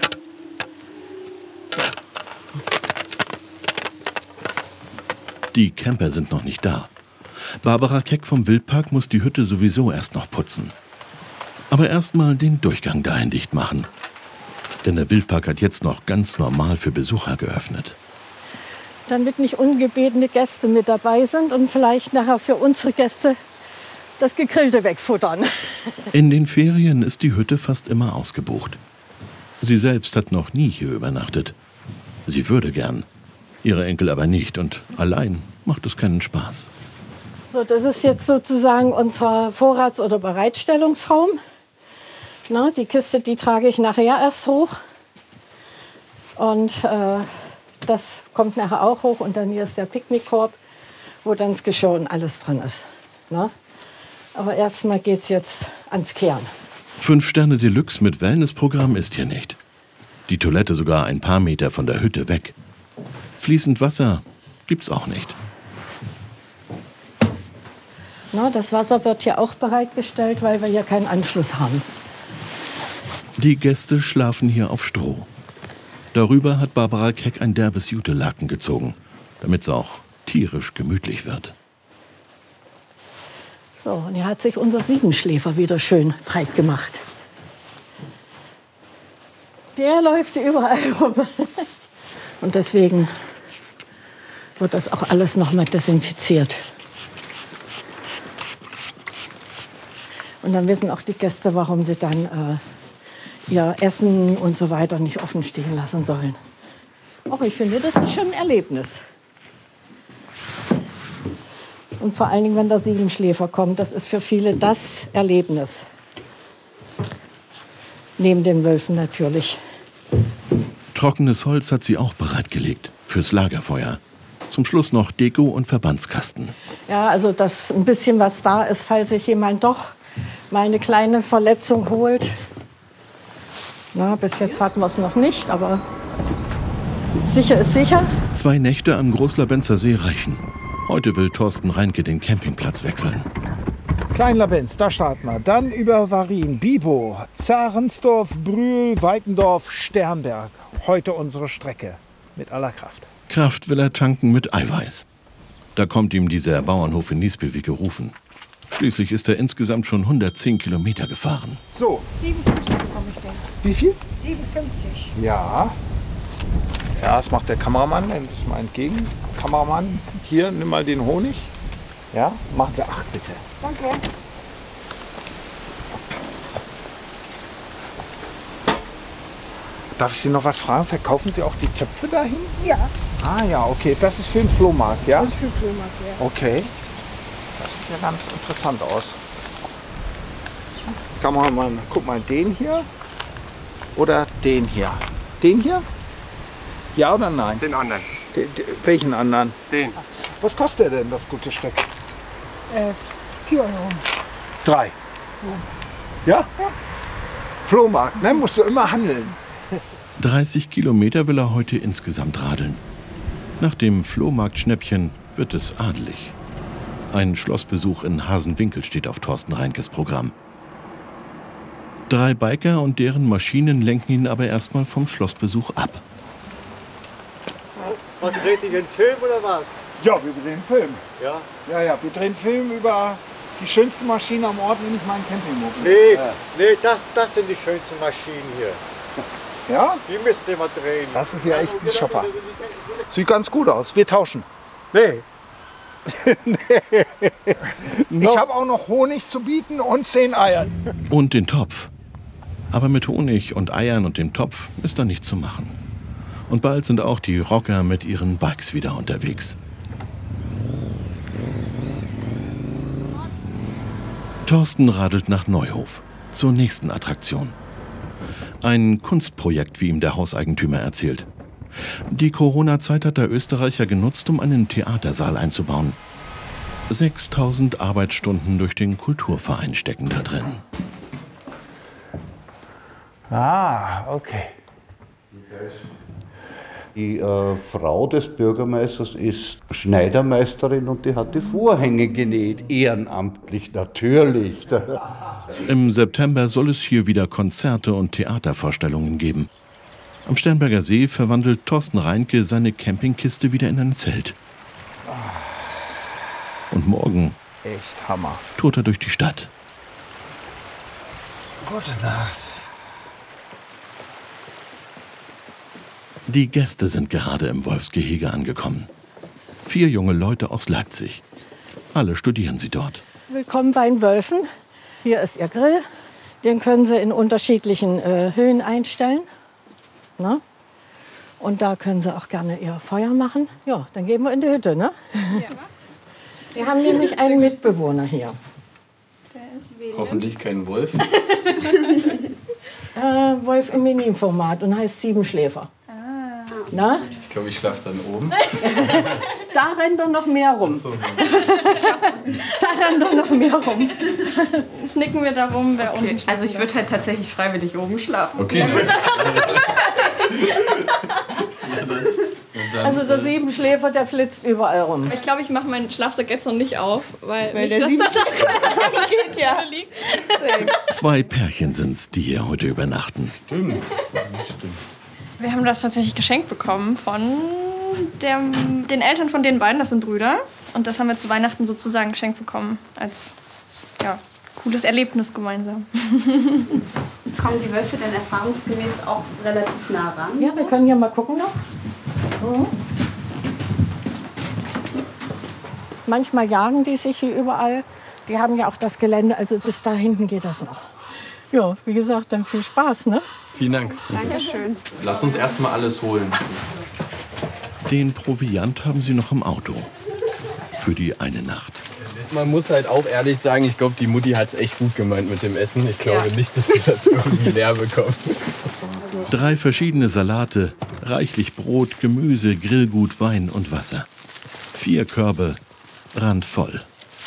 Die Camper sind noch nicht da. Barbara Keck vom Wildpark muss die Hütte sowieso erst noch putzen. Aber erst mal den Durchgang dahin dicht machen. Denn der Wildpark hat jetzt noch ganz normal für Besucher geöffnet. Damit nicht ungebetene Gäste mit dabei sind und vielleicht nachher für unsere Gäste das Gegrillte wegfuttern. In den Ferien ist die Hütte fast immer ausgebucht. Sie selbst hat noch nie hier übernachtet. Sie würde gern, ihre Enkel aber nicht. Und allein macht es keinen Spaß. So, das ist jetzt sozusagen unser Vorrats- oder Bereitstellungsraum. Na, die Kiste, die trage ich nachher erst hoch. Und das kommt nachher auch hoch. Und dann hier ist der Picknickkorb, wo dann das Geschirr und alles drin ist. Na? Aber erstmal geht's jetzt ans Kern. 5 Sterne Deluxe mit Wellnessprogramm ist hier nicht. Die Toilette sogar ein paar Meter von der Hütte weg. Fließend Wasser gibt's auch nicht. Na, das Wasser wird hier auch bereitgestellt, weil wir hier keinen Anschluss haben. Die Gäste schlafen hier auf Stroh. Darüber hat Barbara Keck ein derbes Jutelaken gezogen, damit es auch tierisch gemütlich wird. So, und hier hat sich unser Siebenschläfer wieder schön breit gemacht. Der läuft überall rum. Und deswegen wird das auch alles noch mal desinfiziert. Und dann wissen auch die Gäste, warum sie dann ihr Essen und so weiter nicht offen stehen lassen sollen. Auch ich finde, das ist schon ein Erlebnis. Und vor allen Dingen, wenn der Siebenschläfer kommt, das ist für viele das Erlebnis. Neben den Wölfen natürlich. Trockenes Holz hat sie auch bereitgelegt fürs Lagerfeuer. Zum Schluss noch Deko und Verbandskasten. Ja, also das ein bisschen was da ist, falls sich jemand doch mal eine kleine Verletzung holt. Na, bis jetzt hatten wir es noch nicht, aber sicher ist sicher. 2 Nächte am Großlabenzer See reichen. Heute will Thorsten Reinke den Campingplatz wechseln. Kleinlabenz, da starten wir. Dann über Varin, Bibo, Zarensdorf, Brühl, Weitendorf, Sternberg. Heute unsere Strecke mit aller Kraft. Kraft will er tanken mit Eiweiß. Da kommt ihm dieser Bauernhof in Niespel wie gerufen. Schließlich ist er insgesamt schon 110 Kilometer gefahren. So. 57 bekomme ich denn. Wie viel? 57. Ja. Ja, das macht der Kameramann. Nennt es mal entgegen. Kameramann, hier, nimm mal den Honig. Ja, machen Sie 8 bitte. Danke. Darf ich Sie noch was fragen? Verkaufen Sie auch die Töpfe dahin? Ja. Ah ja, okay. Das ist für den Flohmarkt, ja? Das ist für den Flohmarkt, ja. Okay. Das sieht ja ganz interessant aus. Kameramann, guck mal, den hier oder den hier? Den hier? Ja oder nein? Den anderen. Welchen anderen? Den. Was kostet denn das gute Stück? 4 Euro. 3. Ja? Flohmarkt, ne? Musst du immer handeln. 30 Kilometer will er heute insgesamt radeln. Nach dem Flohmarktschnäppchen wird es adelig. Ein Schlossbesuch in Hasenwinkel steht auf Thorsten Reinkes Programm. 3 Biker und deren Maschinen lenken ihn aber erstmal vom Schlossbesuch ab. Was dreht ihr, einen Film oder was? Ja, wir drehen Film. Ja? Ja, wir drehen Film über die schönsten Maschinen am Ort, nämlich meinen Campingmobil. Nee, das sind die schönsten Maschinen hier. Ja? Die müsst ihr mal drehen. Das ist ja echt ein Shopper. Sieht ganz gut aus. Wir tauschen. Nee. Ich habe auch noch Honig zu bieten und 10 Eier. Und den Topf. Aber mit Honig und Eiern und dem Topf ist da nichts zu machen. Und bald sind auch die Rocker mit ihren Bikes wieder unterwegs. Thorsten radelt nach Neuhof, zur nächsten Attraktion. Ein Kunstprojekt, wie ihm der Hauseigentümer erzählt. Die Corona-Zeit hat der Österreicher genutzt, um einen Theatersaal einzubauen. 6.000 Arbeitsstunden durch den Kulturverein stecken da drin. Ah, okay. Die Frau des Bürgermeisters ist Schneidermeisterin und die hat die Vorhänge genäht, ehrenamtlich natürlich. Im September soll es hier wieder Konzerte und Theatervorstellungen geben. Am Sternberger See verwandelt Thorsten Reinke seine Campingkiste wieder in ein Zelt. Und morgen Echt Hammer. tourt er durch die Stadt. Gute Nacht. Die Gäste sind gerade im Wolfsgehege angekommen. 4 junge Leute aus Leipzig. Alle studieren sie dort. Willkommen bei den Wölfen. Hier ist Ihr Grill. Den können Sie in unterschiedlichen Höhen einstellen. Na? Und da können Sie auch gerne Ihr Feuer machen. Ja, dann gehen wir in die Hütte, ne? Ja. Wir haben nämlich einen Mitbewohner hier. Hoffentlich kein Wolf. Wolf im Mini-Format und heißt Siebenschläfer. Na? Ich glaube, ich schlafe dann oben. Da rennt doch noch mehr rum. Da rennt doch noch mehr rum. Schnicken wir da rum, wer unten schlafen. Also ich würde halt tatsächlich freiwillig oben schlafen. Okay. Also der Siebenschläfer, der flitzt überall rum. Ich glaube, ich mache meinen Schlafsack jetzt noch nicht auf, weil Weil nicht, der dass Siebenschläfer da geht, ja. Zwei Pärchen sind's, die hier heute übernachten. Stimmt. Wir haben das tatsächlich geschenkt bekommen von den Eltern von den beiden, das sind Brüder. Und das haben wir zu Weihnachten sozusagen geschenkt bekommen, als cooles Erlebnis gemeinsam. Kommen die Wölfe denn erfahrungsgemäß auch relativ nah ran? Ja, wir können hier mal gucken noch. Mhm. Manchmal jagen die sich hier überall. Die haben ja auch das Gelände, also bis da hinten geht das noch. Ja, wie gesagt, dann viel Spaß, ne? Vielen Dank. Dankeschön. Lass uns erstmal alles holen. Den Proviant haben sie noch im Auto. Für die eine Nacht. Man muss halt auch ehrlich sagen, ich glaube, die Mutti hat es echt gut gemeint mit dem Essen. Ich glaube nicht, dass wir das irgendwie leer bekommen. 3 verschiedene Salate, reichlich Brot, Gemüse, Grillgut, Wein und Wasser. 4 Körbe, randvoll.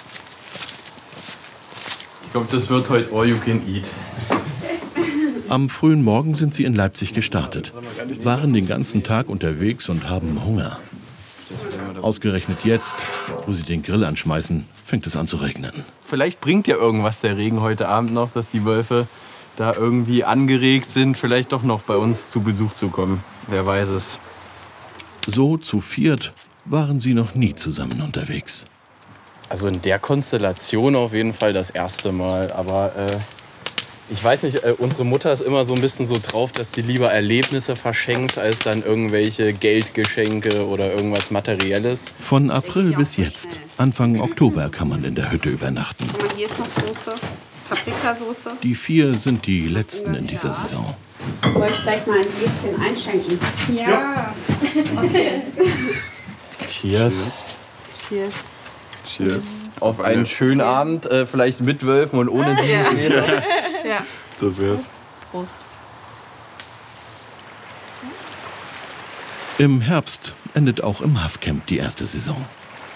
Ich glaube, das wird heute all you can eat. Am frühen Morgen sind sie in Leipzig gestartet, waren den ganzen Tag unterwegs und haben Hunger. Ausgerechnet jetzt, wo sie den Grill anschmeißen, fängt es an zu regnen. Vielleicht bringt ja irgendwas der Regen heute Abend noch, dass die Wölfe da irgendwie angeregt sind, vielleicht doch noch bei uns zu Besuch zu kommen. Wer weiß es. So zu viert waren sie noch nie zusammen unterwegs. Also in der Konstellation auf jeden Fall das erste Mal. Aber ich weiß nicht, unsere Mutter ist immer so ein bisschen so drauf, dass sie lieber Erlebnisse verschenkt, als dann irgendwelche Geldgeschenke oder irgendwas Materielles. Von April bis jetzt, Anfang Oktober, kann man in der Hütte übernachten. Hier ist noch Soße, Paprikasauce. Die 4 sind die letzten in dieser Saison. Soll ich gleich mal ein Gläschen einschenken? Ja. Okay. Cheers. Cheers. Cheers. Auf einen schönen Abend, vielleicht mit Wölfen und ohne sie. Ja. Das wär's. Prost. Im Herbst endet auch im Hafcamp die erste Saison.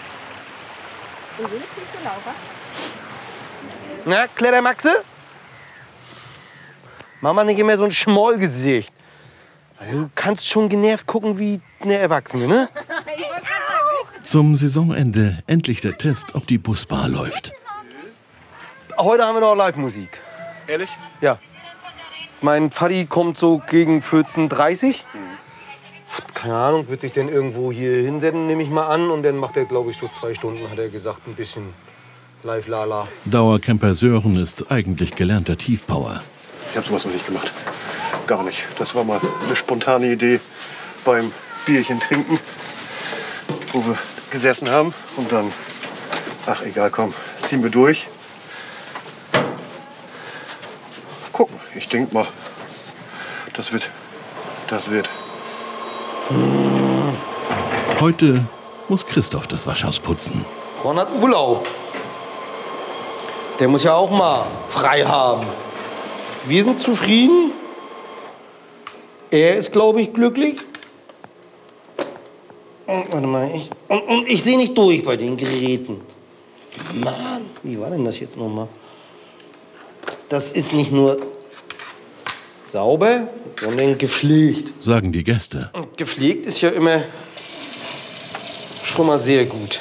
Na, Kletter Maxe? Mach mal nicht immer so ein Schmollgesicht. Du kannst schon genervt gucken wie eine Erwachsene, ne? Zum Saisonende endlich der Test, ob die Busbar läuft. Heute haben wir noch Live-Musik. Ehrlich? Ja. Mein Vati kommt so gegen 14:30 Uhr. Keine Ahnung, wird sich denn irgendwo hier hinsetzen, nehme ich mal an. Und dann macht er, glaube ich, so 2 Stunden, hat er gesagt, ein bisschen Live-Lala. Dauercamper Sören ist eigentlich gelernter Tiefbauer. Ich habe sowas noch nicht gemacht. Gar nicht. Das war mal eine spontane Idee beim Bierchen trinken, wo wir gesessen haben. Und dann, ach egal, komm, ziehen wir durch. Gucken, ich denke mal, das wird. Heute muss Christoph das Waschhaus putzen. Ron hat Urlaub. Der muss ja auch mal frei haben. Wir sind zufrieden. Er ist, glaube ich, glücklich. Und, warte mal, ich sehe nicht durch bei den Geräten. Mann, wie war denn das jetzt nochmal? Das ist nicht nur sauber, sondern gepflegt. Sagen die Gäste. Und gepflegt ist ja immer schon mal sehr gut.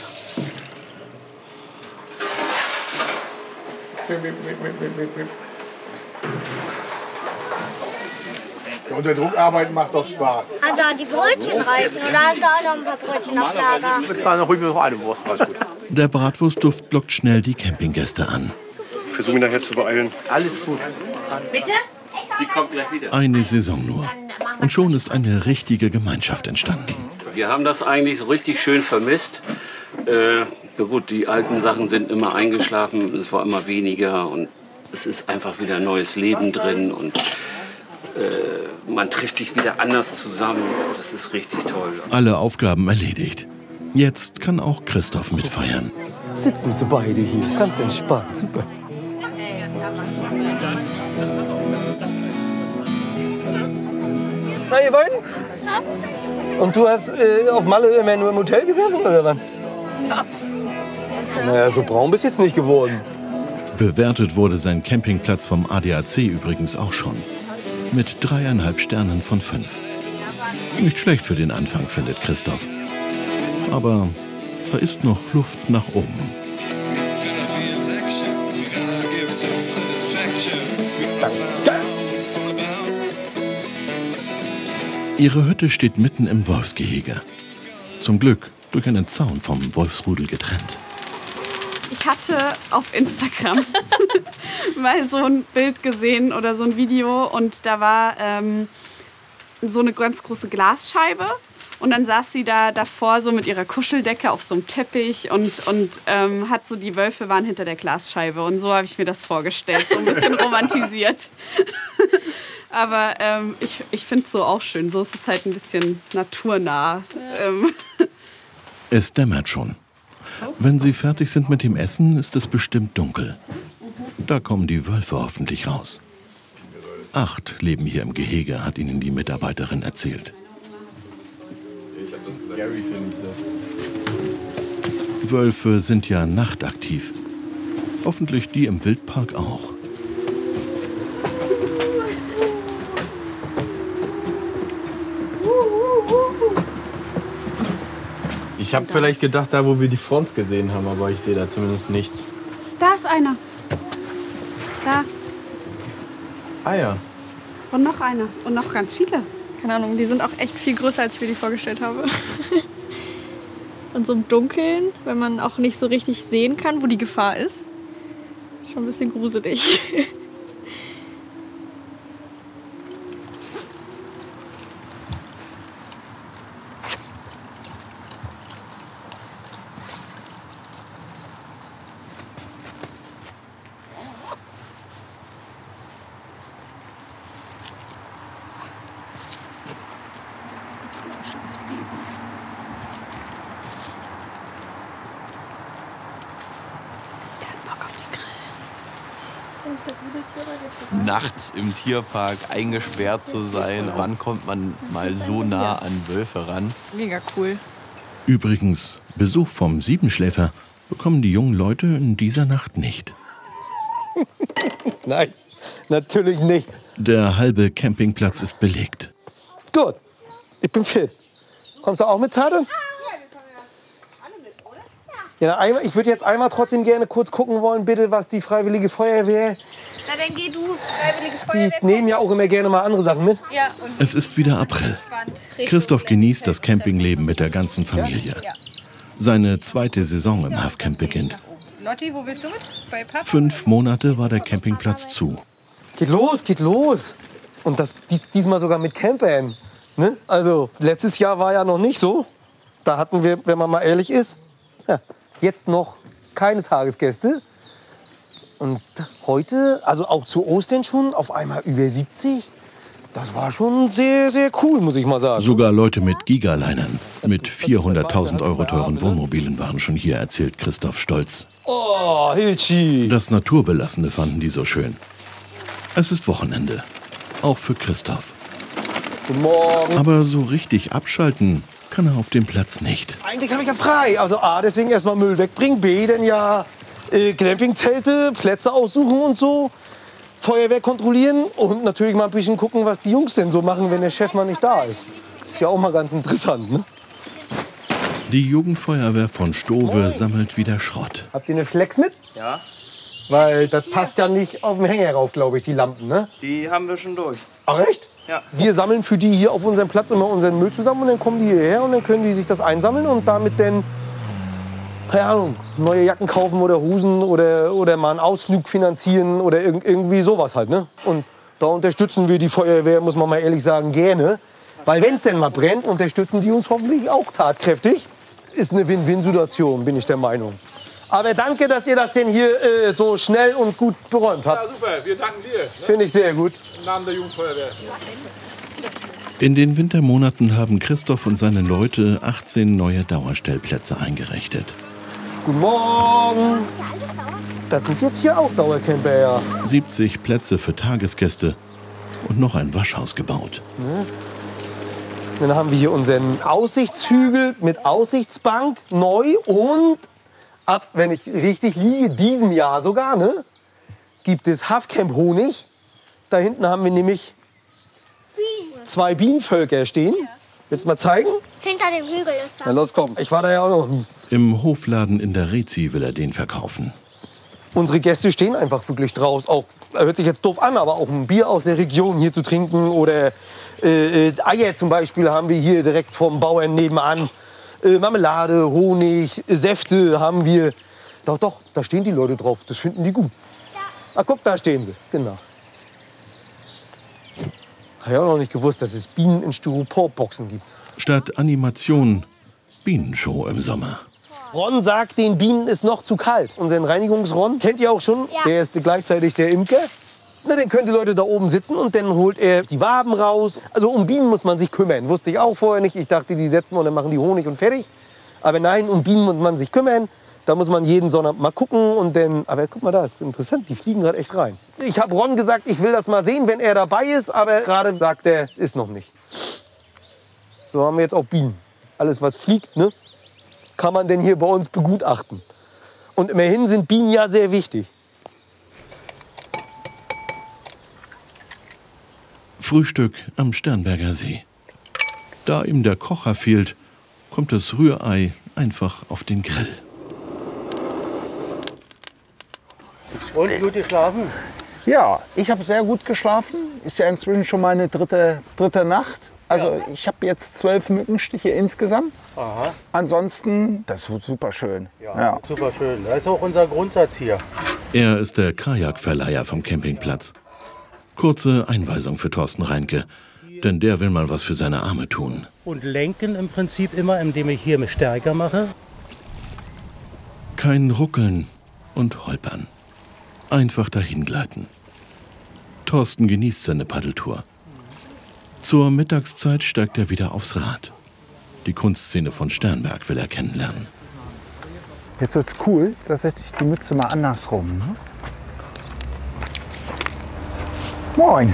Unter Druck arbeiten macht doch Spaß. Da die Brötchen reißen oder hast du auch noch ein paar Brötchen auf Lager? Ich bezahle noch ruhig noch eine Wurst. Alles gut. Der Bratwurstduft lockt schnell die Campinggäste an. Ich versuche mich nachher zu beeilen. Alles gut. Bitte? Sie kommt gleich wieder. Eine Saison nur. Und schon ist eine richtige Gemeinschaft entstanden. Wir haben das eigentlich so richtig schön vermisst. Ja gut, die alten Sachen sind immer eingeschlafen, es war immer weniger und es ist einfach wieder ein neues Leben drin und man trifft sich wieder anders zusammen. Das ist richtig toll. Alle Aufgaben erledigt. Jetzt kann auch Christoph mitfeiern. Sitzen Sie beide hier, ganz entspannt, super. Na, ihr beiden? Und du hast auf Malle immer nur im Hotel gesessen, oder was? Naja, so braun bist du jetzt nicht geworden. Bewertet wurde sein Campingplatz vom ADAC übrigens auch schon. Mit 3,5 Sternen von 5. Nicht schlecht für den Anfang, findet Christoph. Aber da ist noch Luft nach oben. Ihre Hütte steht mitten im Wolfsgehege. Zum Glück durch einen Zaun vom Wolfsrudel getrennt. Ich hatte auf Instagram mal so ein Bild gesehen oder so ein Video und da war so eine ganz große Glasscheibe und dann saß sie da davor so mit ihrer Kuscheldecke auf so einem Teppich und hat so, die Wölfe waren hinter der Glasscheibe und so habe ich mir das vorgestellt, so ein bisschen romantisiert. Aber ich finde es so auch schön, so ist es halt ein bisschen naturnah. Es dämmert schon. Wenn sie fertig sind mit dem Essen, ist es bestimmt dunkel. Da kommen die Wölfe hoffentlich raus. 8 leben hier im Gehege, hat ihnen die Mitarbeiterin erzählt. Wölfe sind ja nachtaktiv. Hoffentlich die im Wildpark auch. Ich habe vielleicht gedacht, da wo wir die Front gesehen haben, aber ich sehe da zumindest nichts. Da ist einer. Da. Ah ja. Und noch einer. Und noch ganz viele. Keine Ahnung, die sind auch echt viel größer, als ich mir die vorgestellt habe. Und so im Dunkeln, wenn man auch nicht so richtig sehen kann, wo die Gefahr ist. Schon ein bisschen gruselig. Nachts im Tierpark eingesperrt zu sein. Wann kommt man mal so nah an Wölfe ran? Mega cool. Übrigens, Besuch vom Siebenschläfer bekommen die jungen Leute in dieser Nacht nicht. Nein, natürlich nicht. Der halbe Campingplatz ist belegt. Gut, ich bin fit. Kommst du auch mit, Zarte? Ja, ich würde jetzt einmal trotzdem gerne kurz gucken wollen, bitte, was die Freiwillige Feuerwehr... Na, dann geh du, Freiwillige Feuerwehr. Die nehmen ja auch immer gerne mal andere Sachen mit. Ja, und Es ist wieder April. Christoph genießt das Campingleben mit der ganzen Familie. Seine zweite Saison im Hafcamp beginnt. Lotti, wo willst du mit? Bei Papa? 5 Monate war der Campingplatz zu. Geht los, geht los. Und das diesmal sogar mit Campern. Ne? Also, letztes Jahr war ja noch nicht so. Da hatten wir, wenn man mal ehrlich ist, ja, jetzt noch keine Tagesgäste. Und heute, also auch zu Ostern schon, auf einmal über 70. Das war schon sehr, sehr cool, muss ich mal sagen. Sogar Leute mit Gigalinern, mit 400.000 Euro teuren Wohnmobilen waren schon hier, erzählt Christoph stolz. Oh, Hilchi. Das Naturbelassene fanden die so schön. Es ist Wochenende, auch für Christoph. Guten Morgen. Aber so richtig abschalten kann er auf dem Platz nicht. Eigentlich habe ich ja frei. Also A, deswegen erstmal Müll wegbringen. B, denn ja Campingzelte, Plätze aussuchen und so. Feuerwehr kontrollieren und natürlich mal ein bisschen gucken, was die Jungs denn so machen, wenn der Chef mal nicht da ist. Ist ja auch mal ganz interessant, ne? Die Jugendfeuerwehr von Stowe sammelt wieder Schrott. Habt ihr eine Flex mit? Ja, Weil das passt ja nicht auf den Hänger rauf, glaube ich, die Lampen, ne? die haben wir schon durch. Ach echt? Ja. Wir sammeln für die hier auf unserem Platz immer unseren Müll zusammen und dann kommen die hierher und dann können die sich das einsammeln und damit dann, keine Ahnung, neue Jacken kaufen oder Hosen oder mal einen Ausflug finanzieren oder irgendwie sowas halt, ne? Und da unterstützen wir die Feuerwehr, muss man mal ehrlich sagen, gerne. Weil wenn es denn mal brennt, unterstützen die uns hoffentlich auch tatkräftig. Ist eine Win-Win-Situation, bin ich der Meinung. Aber danke, dass ihr das denn hier so schnell und gut beräumt habt. Ja, super. Wir danken dir. Ne? Finde ich sehr gut. Im Namen der Jugendfeuerwehr. In den Wintermonaten haben Christoph und seine Leute 18 neue Dauerstellplätze eingerichtet. Guten Morgen. Das sind jetzt hier auch Dauercamper, ja. 70 Plätze für Tagesgäste und noch ein Waschhaus gebaut. Ne? Dann haben wir hier unseren Aussichtshügel mit Aussichtsbank neu und ab, wenn ich richtig liege, diesem Jahr sogar, ne, gibt es Hafcamp Honig. Da hinten haben wir nämlich 2 Bienenvölker stehen. Willst du mal zeigen? Hinter dem Hügel ist Na los, komm. Ich war da ja auch noch nie. Im Hofladen in der Rezi will er den verkaufen. Unsere Gäste stehen einfach wirklich draus. Auch, hört sich jetzt doof an, aber auch ein Bier aus der Region hier zu trinken. Oder Eier zum Beispiel haben wir hier direkt vom Bauern nebenan. Marmelade, Honig, Säfte haben wir. Doch, doch, da stehen die Leute drauf. Das finden die gut. Ah, guck, da stehen sie. Genau. Habe ich auch noch nicht gewusst, dass es Bienen in Styroporboxen gibt. Statt Animation, Bienenshow im Sommer. Ron sagt, den Bienen ist noch zu kalt. Unseren Reinigungsron kennt ihr auch schon. Ja. Der ist gleichzeitig der Imker. Na, dann können die Leute da oben sitzen und dann holt er die Waben raus. Also um Bienen muss man sich kümmern. Wusste ich auch vorher nicht. Ich dachte, die setzen und dann machen die Honig und fertig. Aber nein, um Bienen muss man sich kümmern. Da muss man jeden Sonntag mal gucken und dann. Aber guck mal, da ist interessant. Die fliegen gerade echt rein. Ich habe Ron gesagt, ich will das mal sehen, wenn er dabei ist. Aber gerade sagt er, es ist noch nicht. So haben wir jetzt auch Bienen. Alles, was fliegt, ne, kann man denn hier bei uns begutachten. Und immerhin sind Bienen ja sehr wichtig. Frühstück am Sternberger See. Da ihm der Kocher fehlt, kommt das Rührei einfach auf den Grill. Und gut geschlafen? Ja, ich habe sehr gut geschlafen. Ist ja inzwischen schon meine dritte Nacht. Also ich habe jetzt 12 Mückenstiche insgesamt. Aha. Ansonsten, das wird super schön. Ja, super schön. Das ist auch unser Grundsatz hier. Er ist der Kajakverleiher vom Campingplatz. Kurze Einweisung für Thorsten Reinke, denn der will mal was für seine Arme tun. Und lenken im Prinzip immer, indem ich hier mich stärker mache. Kein Ruckeln und Holpern. Einfach dahingleiten. Thorsten genießt seine Paddeltour. Zur Mittagszeit steigt er wieder aufs Rad. Die Kunstszene von Sternberg will er kennenlernen. Jetzt wird's cool, da setze ich die Mütze mal andersrum. Ne? Moin.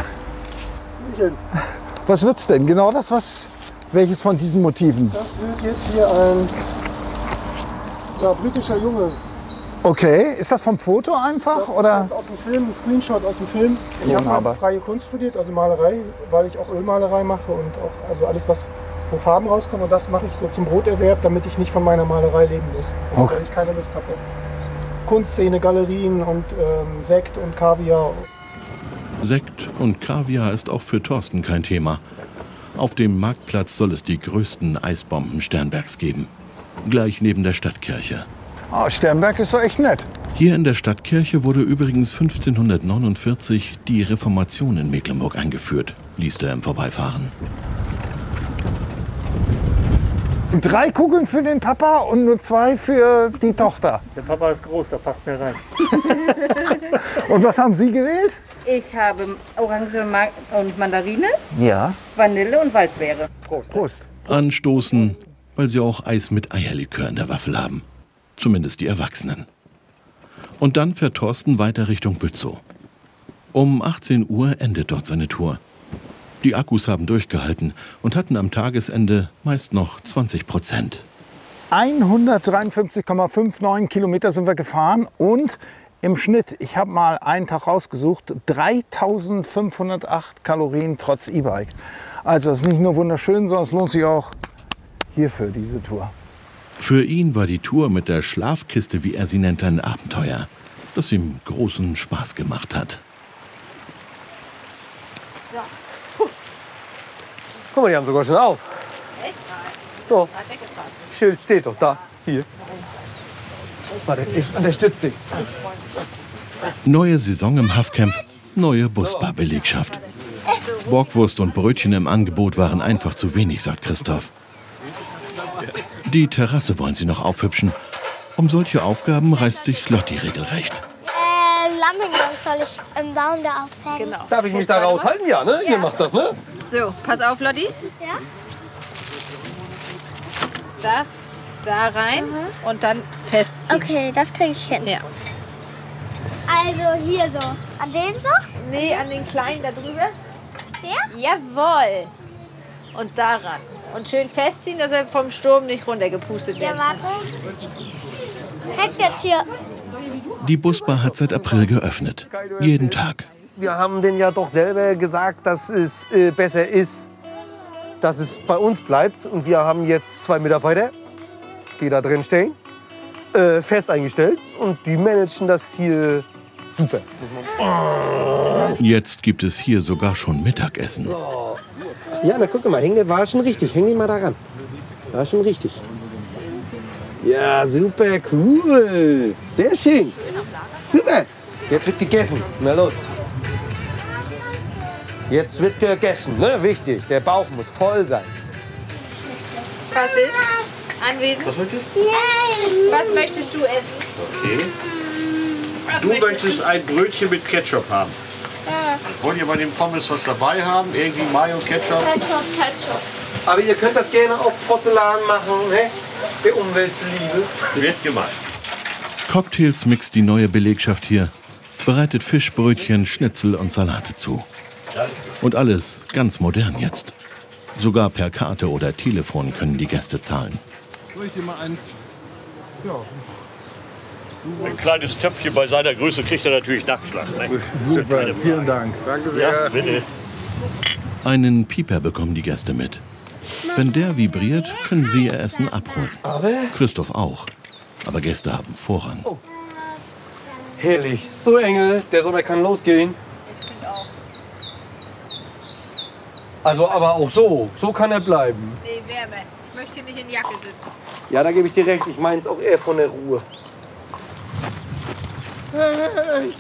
Was wird's denn? Genau das, welches von diesen Motiven? Das wird jetzt hier ein britischer Junge. Okay, ist das vom Foto einfach? Das oder? ist aus dem Film, ein Screenshot aus dem Film. Ich habe mal freie Kunst studiert, also Malerei, weil ich auch Ölmalerei mache und auch also alles, was von Farben rauskommt. Und das mache ich so zum Broterwerb, damit ich nicht von meiner Malerei leben muss. Also Okay. weil ich keine Lust habe auf Kunstszene, Galerien und Sekt und Kaviar. Sekt und Kaviar ist auch für Thorsten kein Thema. Auf dem Marktplatz soll es die größten Eisbomben Sternbergs geben. Gleich neben der Stadtkirche. Oh, Sternberg ist doch echt nett. Hier in der Stadtkirche wurde übrigens 1549 die Reformation in Mecklenburg eingeführt, liest er im Vorbeifahren. 3 Kugeln für den Papa und nur 2 für die Tochter. Der Papa ist groß, da passt mir rein. Und was haben Sie gewählt? Ich habe Orange und Mandarine, Ja. Vanille und Waldbeere. Prost. Anstoßen, weil sie auch Eis mit Eierlikör in der Waffel haben. Zumindest die Erwachsenen. Und dann fährt Thorsten weiter Richtung Bützow. Um 18 Uhr endet dort seine Tour. Die Akkus haben durchgehalten und hatten am Tagesende meist noch 20%. 153,59 Kilometer sind wir gefahren und im Schnitt, ich habe mal einen Tag rausgesucht, 3508 Kalorien trotz E-Bike. Also das ist nicht nur wunderschön, sondern es lohnt sich auch hierfür diese Tour. Für ihn war die Tour mit der Schlafkiste, wie er sie nennt, ein Abenteuer, das ihm großen Spaß gemacht hat. Guck mal, die haben sogar schon auf. So. Schild steht doch da. Hier. Warte, ich unterstütze dich. Neue Saison im Hafcamp, neue Busbar-Belegschaft. Bockwurst und Brötchen im Angebot waren einfach zu wenig, sagt Christoph. Die Terrasse wollen sie noch aufhübschen. Um solche Aufgaben reißt sich Lotti regelrecht. Lampignons soll ich im Baum da aufhängen. Genau. Darf ich mich da raushalten? Ja, ne? Ihr macht das, ne? So, pass auf, Lotti. Ja? Das da rein und dann festziehen. Okay, das kriege ich hin. Ja. Also hier so. An dem so? Nee, an den kleinen da drüber. Der? Jawohl. und daran. Und schön festziehen, dass er vom Sturm nicht runtergepustet wird. Ja, warte. Halt jetzt hier. Die Busbar hat seit April geöffnet. Jeden Tag. Wir haben denen ja doch selber gesagt, dass es besser ist, dass es bei uns bleibt. Und wir haben jetzt 2 Mitarbeiter, die da drin stehen, fest eingestellt. Und die managen das hier super. Jetzt gibt es hier sogar schon Mittagessen. Ja, na guck mal, war schon richtig. Häng den mal da ran. War schon richtig. Ja, super cool. Sehr schön. Super. Jetzt wird gegessen. Na los. Jetzt wird gegessen, ne? Wichtig. Der Bauch muss voll sein. Was ist? Anwesend? Was möchtest Was möchtest du essen? Okay. Du möchtest ein Brötchen mit Ketchup haben. Wollt ihr bei den Pommes was dabei haben? Irgendwie Mayo, Ketchup? Ketchup. Aber ihr könnt das gerne auf Porzellan machen, ne? Der Umwelt zuliebe. Wird gemacht. Cocktails mixt die neue Belegschaft hier, bereitet Fischbrötchen, Schnitzel und Salate zu. Und alles ganz modern jetzt. Sogar per Karte oder Telefon können die Gäste zahlen. Soll ich dir mal eins? Ja. Ein kleines Töpfchen bei seiner Größe kriegt er natürlich Nachschlag. Ne? Super, vielen Dank. Danke sehr. Ja, bitte. Einen Pieper bekommen die Gäste mit. Wenn der vibriert, können sie ihr Essen abholen. Christoph auch. Aber Gäste haben Vorrang. Oh. Herrlich. So, Engel, der Sommer kann losgehen. Also, aber auch so. So kann er bleiben. Nee, Wärme. Ich möchte hier nicht in Jacke sitzen. Ja, da gebe ich dir recht. Ich meine es auch eher von der Ruhe. Hey.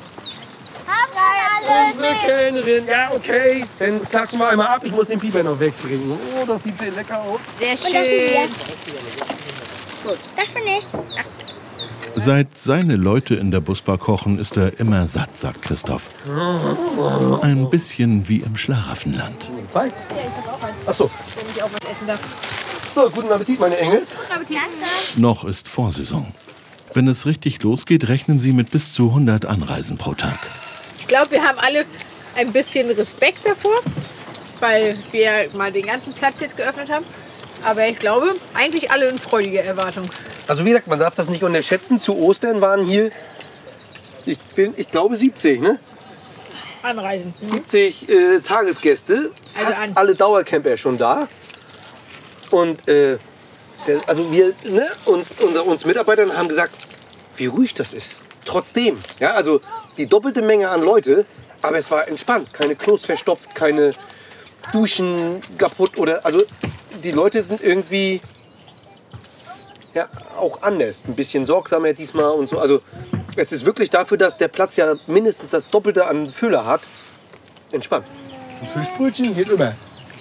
Unsere Kellnerin. Ja, okay. Dann klatschen wir einmal ab. Ich muss den Pieper noch wegbringen. Oh, das sieht sehr lecker aus. Sehr schön. Gut. Das finde ich. Seit seine Leute in der Busbar kochen, ist er immer satt, sagt Christoph. Ein bisschen wie im Schlaraffenland. Zwei? Ja, ich habe auch einen. Ach so. Wenn ich auch was essen darf. So, guten Appetit, meine Engels. Guten Appetit. Noch ist Vorsaison. Wenn es richtig losgeht, rechnen sie mit bis zu 100 Anreisen pro Tag. Ich glaube, wir haben alle ein bisschen Respekt davor, weil wir mal den ganzen Platz jetzt geöffnet haben. Aber ich glaube, eigentlich alle in freudiger Erwartung. Also wie gesagt, man darf das nicht unterschätzen. Zu Ostern waren hier, ich glaube 70, ne? Anreisen. 70 Tagesgäste, Also fast alle Dauercamper schon da. Und also wir, ne, uns Mitarbeitern haben gesagt, wie ruhig das ist. Trotzdem, ja, also die doppelte Menge an Leute, aber es war entspannt. Keine Klos verstopft, keine Duschen kaputt oder, also die Leute sind irgendwie ja auch anders, ein bisschen sorgsamer diesmal und so. Also es ist wirklich dafür, dass der Platz ja mindestens das Doppelte an Fülle hat, entspannt. Ein Fischbrötchen geht immer.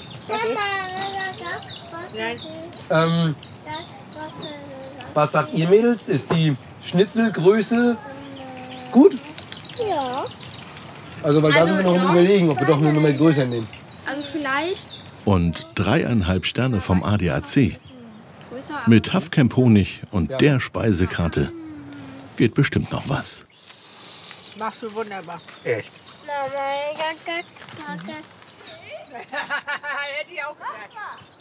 Was sagt ihr Mädels? Ist die Schnitzelgröße gut? Ja. Also weil da sind wir noch im Überlegen, ob wir doch eine Nummer größer nehmen. Also vielleicht Und 3,5 Sterne vom ADAC. Mit Hafcamp Honig und der Speisekarte geht bestimmt noch was. Machst du wunderbar. Echt? Mama, Hätte ich auch gesagt.